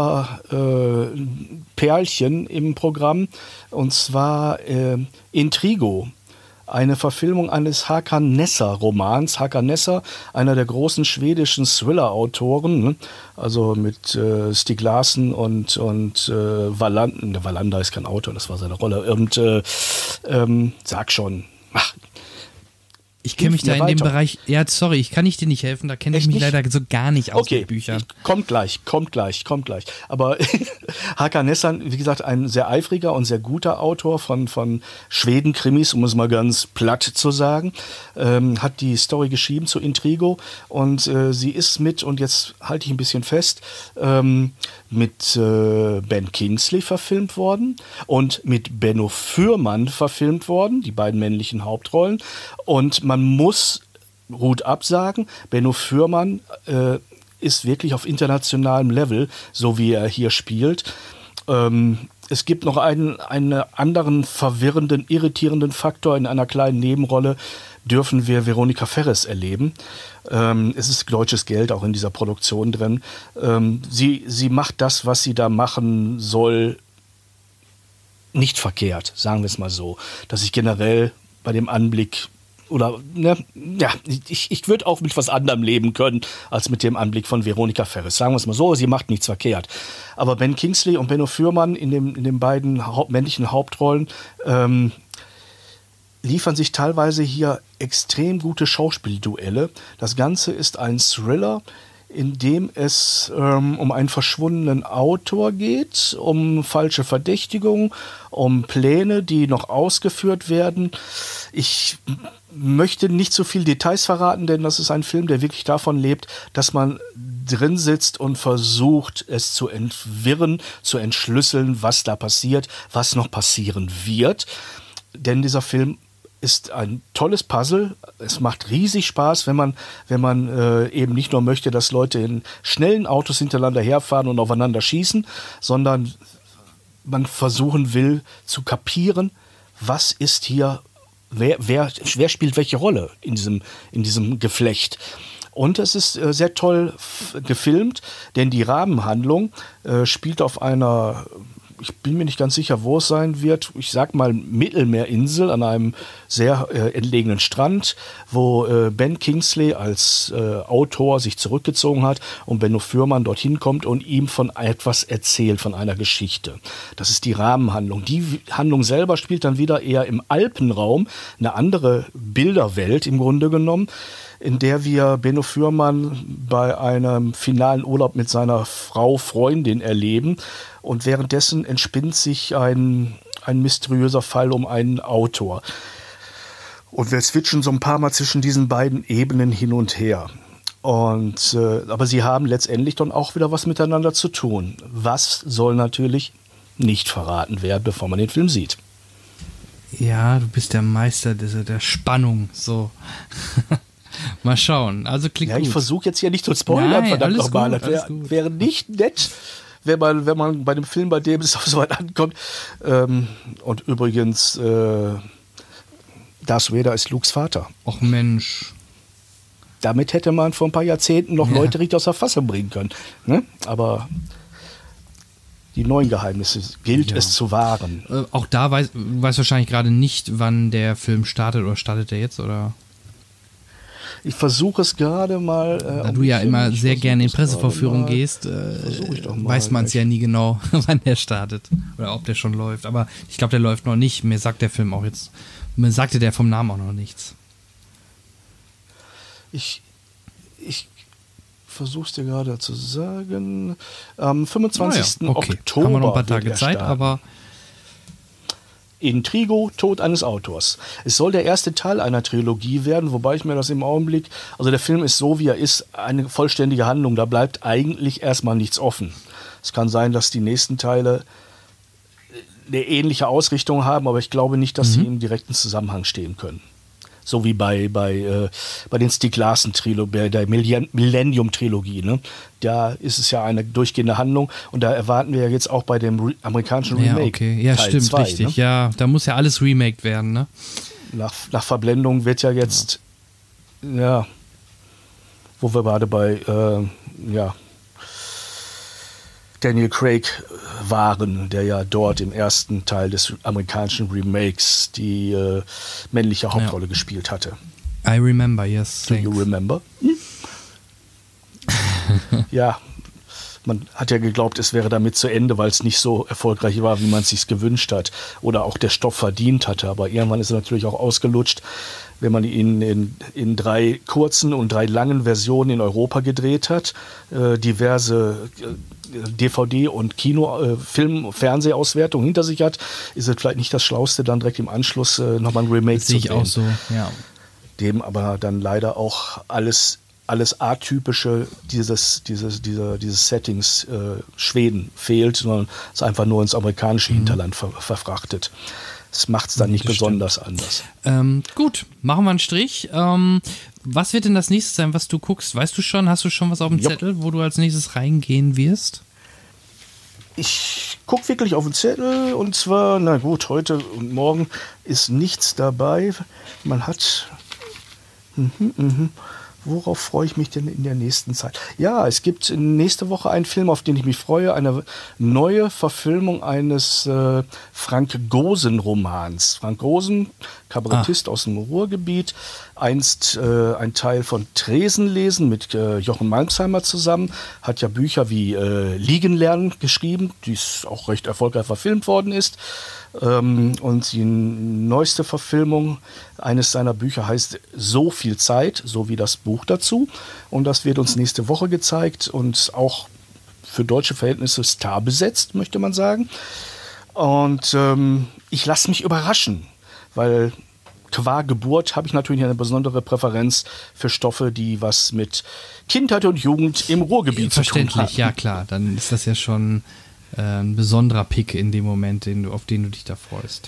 Thriller-Perlchen äh, im Programm und zwar äh, Intrigo. Eine Verfilmung eines Hakan Nesser-Romans. Hakan Nesser, einer der großen schwedischen Thriller-Autoren, ne? Also mit äh, Stieg Larsson und, und äh, Wallander. Wallander ist kein Autor, das war seine Rolle. Und äh, ähm, sag schon, ach, ich kenne mich da in weiter. dem Bereich, ja, sorry, ich kann ich dir nicht helfen, da kenne ich mich nicht? leider so gar nicht aus okay. den Büchern. Ich, kommt gleich, kommt gleich, kommt gleich. Aber Hakan Nesser, wie gesagt, ein sehr eifriger und sehr guter Autor von, von Schweden-Krimis, um es mal ganz platt zu sagen, ähm, hat die Story geschrieben zu Intrigo und äh, sie ist mit, und jetzt halte ich ein bisschen fest, ähm, mit äh, Ben Kingsley verfilmt worden und mit Benno Fürmann verfilmt worden, die beiden männlichen Hauptrollen. Und man muss Hut ab sagen, Benno Fürmann äh, ist wirklich auf internationalem Level, so wie er hier spielt. Ähm, es gibt noch einen, einen anderen verwirrenden, irritierenden Faktor. In einer kleinen Nebenrolle dürfen wir Veronika Ferres erleben. Ähm, es ist deutsches Geld auch in dieser Produktion drin. Ähm, sie, sie macht das, was sie da machen soll, nicht verkehrt, sagen wir es mal so. Dass ich generell bei dem Anblick oder, ne, ja, ich, ich würde auch mit was anderem leben können, als mit dem Anblick von Veronika Ferres. Sagen wir es mal so, sie macht nichts verkehrt. Aber Ben Kingsley und Benno Fürmann in, dem, in den beiden haupt, männlichen Hauptrollen ähm, liefern sich teilweise hier extrem gute Schauspielduelle. Das Ganze ist ein Thriller, in dem es ähm, um einen verschwundenen Autor geht, um falsche Verdächtigungen, um Pläne, die noch ausgeführt werden. Ich möchte nicht so viel Details verraten, denn das ist ein Film, der wirklich davon lebt, dass man drin sitzt und versucht, es zu entwirren, zu entschlüsseln, was da passiert, was noch passieren wird. Denn dieser Film ist ein tolles Puzzle. Es macht riesig Spaß, wenn man, wenn man äh, eben nicht nur möchte, dass Leute in schnellen Autos hintereinander herfahren und aufeinander schießen, sondern man versuchen will zu kapieren, was ist hier, wer, wer, wer spielt welche Rolle in diesem, in diesem Geflecht. Und es ist äh, sehr toll f- gefilmt, denn die Rahmenhandlung äh, spielt auf einer, ich bin mir nicht ganz sicher, wo es sein wird, ich sag mal Mittelmeerinsel an einem sehr äh, entlegenen Strand, wo äh, Ben Kingsley als äh, Autor sich zurückgezogen hat und Benno Fürmann dorthin kommt und ihm von etwas erzählt, von einer Geschichte. Das ist die Rahmenhandlung. Die Handlung selber spielt dann wieder eher im Alpenraum, eine andere Bilderwelt im Grunde genommen, in der wir Benno Fürmann bei einem finalen Urlaub mit seiner Frau, Freundin erleben. Und währenddessen entspinnt sich ein, ein mysteriöser Fall um einen Autor. Und wir switchen so ein paar Mal zwischen diesen beiden Ebenen hin und her. Und, äh, aber sie haben letztendlich dann auch wieder was miteinander zu tun. Was soll natürlich nicht verraten werden, bevor man den Film sieht. Ja, du bist der Meister der, der Spannung, so. Mal schauen, also klingt ja, gut. Ich versuche jetzt hier nicht zu spoilern, verdammt nochmal. Das wäre wär nicht nett, wenn man, wenn man bei einem Film, bei dem es auf so weit ankommt. Ähm, und übrigens, äh, Darth Vader ist Lukes Vater. Och Mensch. Damit hätte man vor ein paar Jahrzehnten noch ja. Leute richtig aus der Fassung bringen können. Ne? Aber die neuen Geheimnisse gilt ja. es zu wahren. Äh, auch da weiß, weiß wahrscheinlich gerade nicht, wann der Film startet, oder startet der jetzt, oder? Ich versuche es gerade mal. Äh, da du ja immer sehr gerne in Pressevorführungen gehst, äh, weiß man es ja nie genau, wann der startet oder ob der schon läuft. Aber ich glaube, der läuft noch nicht. Mir sagt der Film auch jetzt, mir sagte der vom Namen auch noch nichts. Ich, ich versuche es dir gerade zu sagen. Am fünfundzwanzigsten Oh ja, okay. Oktober. Haben wir noch ein paar Tage Zeit, aber. Intrigo, Tod eines Autors. Es soll der erste Teil einer Trilogie werden, wobei ich mir das im Augenblick, also der Film ist so, wie er ist, eine vollständige Handlung. Da bleibt eigentlich erstmal nichts offen. Es kann sein, dass die nächsten Teile eine ähnliche Ausrichtung haben, aber ich glaube nicht, dass mhm. sie im direkten Zusammenhang stehen können. So wie bei, bei, äh, bei den Stieg Larsson-Trilogie, der Millennium-Trilogie. Ne? Da ist es ja eine durchgehende Handlung und da erwarten wir ja jetzt auch bei dem re- amerikanischen Remake. Ja, okay. Ja, Teil stimmt, zwei, richtig. Ne? Ja, da muss ja alles remaked werden. Ne? Nach, nach Verblendung wird ja jetzt, ja, ja wo wir gerade bei, äh, ja, Daniel Craig waren, der ja dort im ersten Teil des amerikanischen Remakes die äh, männliche Hauptrolle ja. gespielt hatte. I remember, yes. Do you remember? Hm? Ja, man hat ja geglaubt, es wäre damit zu Ende, weil es nicht so erfolgreich war, wie man es sich gewünscht hat oder auch der Stoff verdient hatte. Aber irgendwann ist er natürlich auch ausgelutscht, wenn man ihn in, in drei kurzen und drei langen Versionen in Europa gedreht hat, äh, diverse äh, D V D- und Kino-, äh, Film-, Fernsehauswertung hinter sich hat, ist es vielleicht nicht das Schlauste, dann direkt im Anschluss äh, nochmal ein Remake das zu drehen. Sehe ich auch so, ja. Dem aber dann leider auch alles alles Atypische dieses, dieses, dieser, dieses Settings äh, Schweden fehlt, sondern es einfach nur ins amerikanische mhm. Hinterland ver verfrachtet. Das macht es dann nicht das besonders stimmt. anders. Ähm, gut, machen wir einen Strich. Ähm, was wird denn das nächste sein, was du guckst? Weißt du schon, hast du schon was auf dem Jop. Zettel, wo du als nächstes reingehen wirst? Ich gucke wirklich auf den Zettel und zwar, na gut, heute und morgen ist nichts dabei. Man hat... Mhm, mhm. Worauf freue ich mich denn in der nächsten Zeit? Ja, es gibt nächste Woche einen Film, auf den ich mich freue. Eine neue Verfilmung eines äh, Frank-Gosen-Romans. Frank Gosen, Kabarettist ah. aus dem Ruhrgebiet, einst äh, ein Teil von Tresenlesen mit äh, Jochen Malmsheimer zusammen, hat ja Bücher wie äh, Liegen lernen geschrieben, die auch recht erfolgreich verfilmt worden ist. Ähm, und die neueste Verfilmung eines seiner Bücher heißt So viel Zeit, so wie das Buch dazu. Und das wird uns nächste Woche gezeigt und auch für deutsche Verhältnisse starbesetzt, möchte man sagen. Und ähm, ich lasse mich überraschen, weil qua Geburt habe ich natürlich eine besondere Präferenz für Stoffe, die was mit Kindheit und Jugend im Ruhrgebiet zu tun haben. Verständlich, ja klar, dann ist das ja schon äh, ein besonderer Pick in dem Moment, den du, auf den du dich da freust.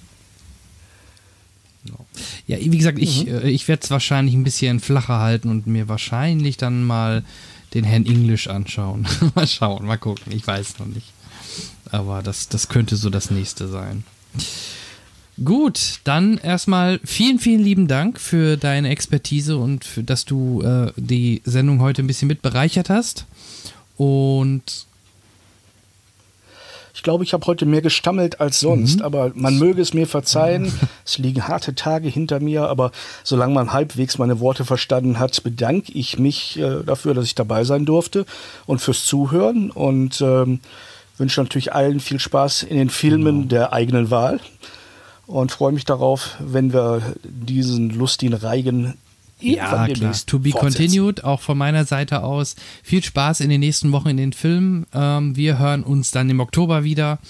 Ja, wie gesagt, ich, mhm. äh, ich werde es wahrscheinlich ein bisschen flacher halten und mir wahrscheinlich dann mal den Herrn English anschauen. Mal schauen, mal gucken, ich weiß noch nicht. Aber das, das könnte so das nächste sein. Gut, dann erstmal vielen, vielen lieben Dank für deine Expertise und für, dass du äh, die Sendung heute ein bisschen mit bereichert hast. Und ich glaube, ich habe heute mehr gestammelt als sonst, mhm. aber man möge es mir verzeihen. Es liegen harte Tage hinter mir, aber solange man halbwegs meine Worte verstanden hat, bedanke ich mich äh, dafür, dass ich dabei sein durfte und fürs Zuhören und ähm, wünsche natürlich allen viel Spaß in den Filmen genau. der eigenen Wahl und freue mich darauf, wenn wir diesen lustigen Reigen ja, klar. To be continued, auch von meiner Seite aus. Viel Spaß in den nächsten Wochen in den Filmen. Ähm, wir hören uns dann im Oktober wieder.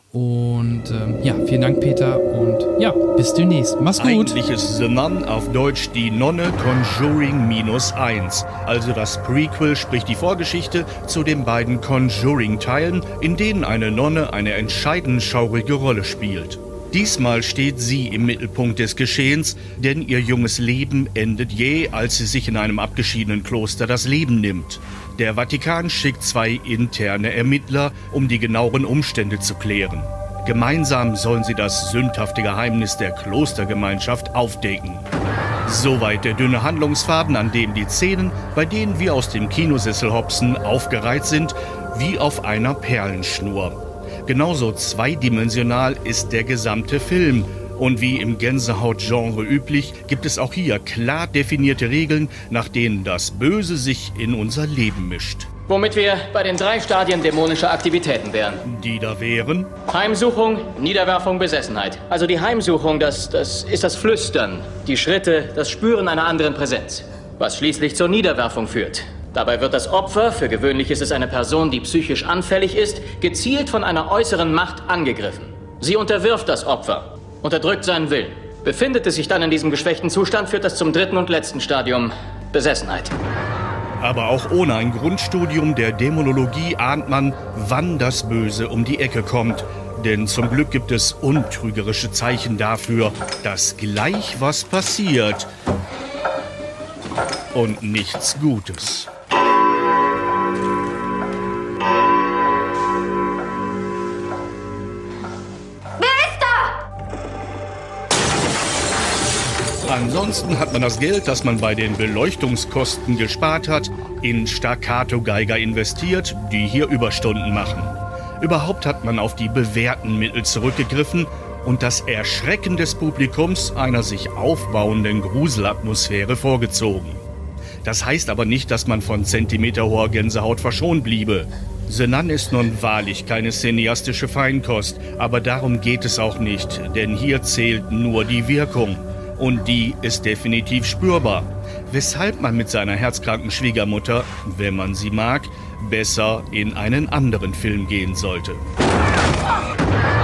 Und ähm, ja, vielen Dank, Peter. Und ja, bis demnächst. Mach's gut. Eigentlich ist The Nun auf Deutsch die Nonne Conjuring minus eins. Also das Prequel, sprich die Vorgeschichte zu den beiden Conjuring-Teilen, in denen eine Nonne eine entscheidend schaurige Rolle spielt. Diesmal steht sie im Mittelpunkt des Geschehens, denn ihr junges Leben endet jäh, als sie sich in einem abgeschiedenen Kloster das Leben nimmt. Der Vatikan schickt zwei interne Ermittler, um die genaueren Umstände zu klären. Gemeinsam sollen sie das sündhafte Geheimnis der Klostergemeinschaft aufdecken. Soweit der dünne Handlungsfaden, an dem die Szenen, bei denen wir aus dem Kinosessel hopsen, aufgereiht sind, wie auf einer Perlenschnur. Genauso zweidimensional ist der gesamte Film. Und wie im Gänsehaut-Genre üblich, gibt es auch hier klar definierte Regeln, nach denen das Böse sich in unser Leben mischt. Womit wir bei den drei Stadien dämonischer Aktivitäten wären. Die da wären? Heimsuchung, Niederwerfung, Besessenheit. Also die Heimsuchung, das, das ist das Flüstern. Die Schritte, das Spüren einer anderen Präsenz. Was schließlich zur Niederwerfung führt. Dabei wird das Opfer, für gewöhnlich ist es eine Person, die psychisch anfällig ist, gezielt von einer äußeren Macht angegriffen. Sie unterwirft das Opfer, unterdrückt seinen Willen. Befindet es sich dann in diesem geschwächten Zustand, führt das zum dritten und letzten Stadium, Besessenheit. Aber auch ohne ein Grundstudium der Dämonologie ahnt man, wann das Böse um die Ecke kommt. Denn zum Glück gibt es untrügerische Zeichen dafür, dass gleich was passiert. Und nichts Gutes. Ansonsten hat man das Geld, das man bei den Beleuchtungskosten gespart hat, in Staccato-Geiger investiert, die hier Überstunden machen. Überhaupt hat man auf die bewährten Mittel zurückgegriffen und das Erschrecken des Publikums einer sich aufbauenden Gruselatmosphäre vorgezogen. Das heißt aber nicht, dass man von zentimeterhoher Gänsehaut verschont bliebe. The Nun ist nun wahrlich keine cineastische Feinkost, aber darum geht es auch nicht, denn hier zählt nur die Wirkung. Und die ist definitiv spürbar, weshalb man mit seiner herzkranken Schwiegermutter, wenn man sie mag, besser in einen anderen Film gehen sollte.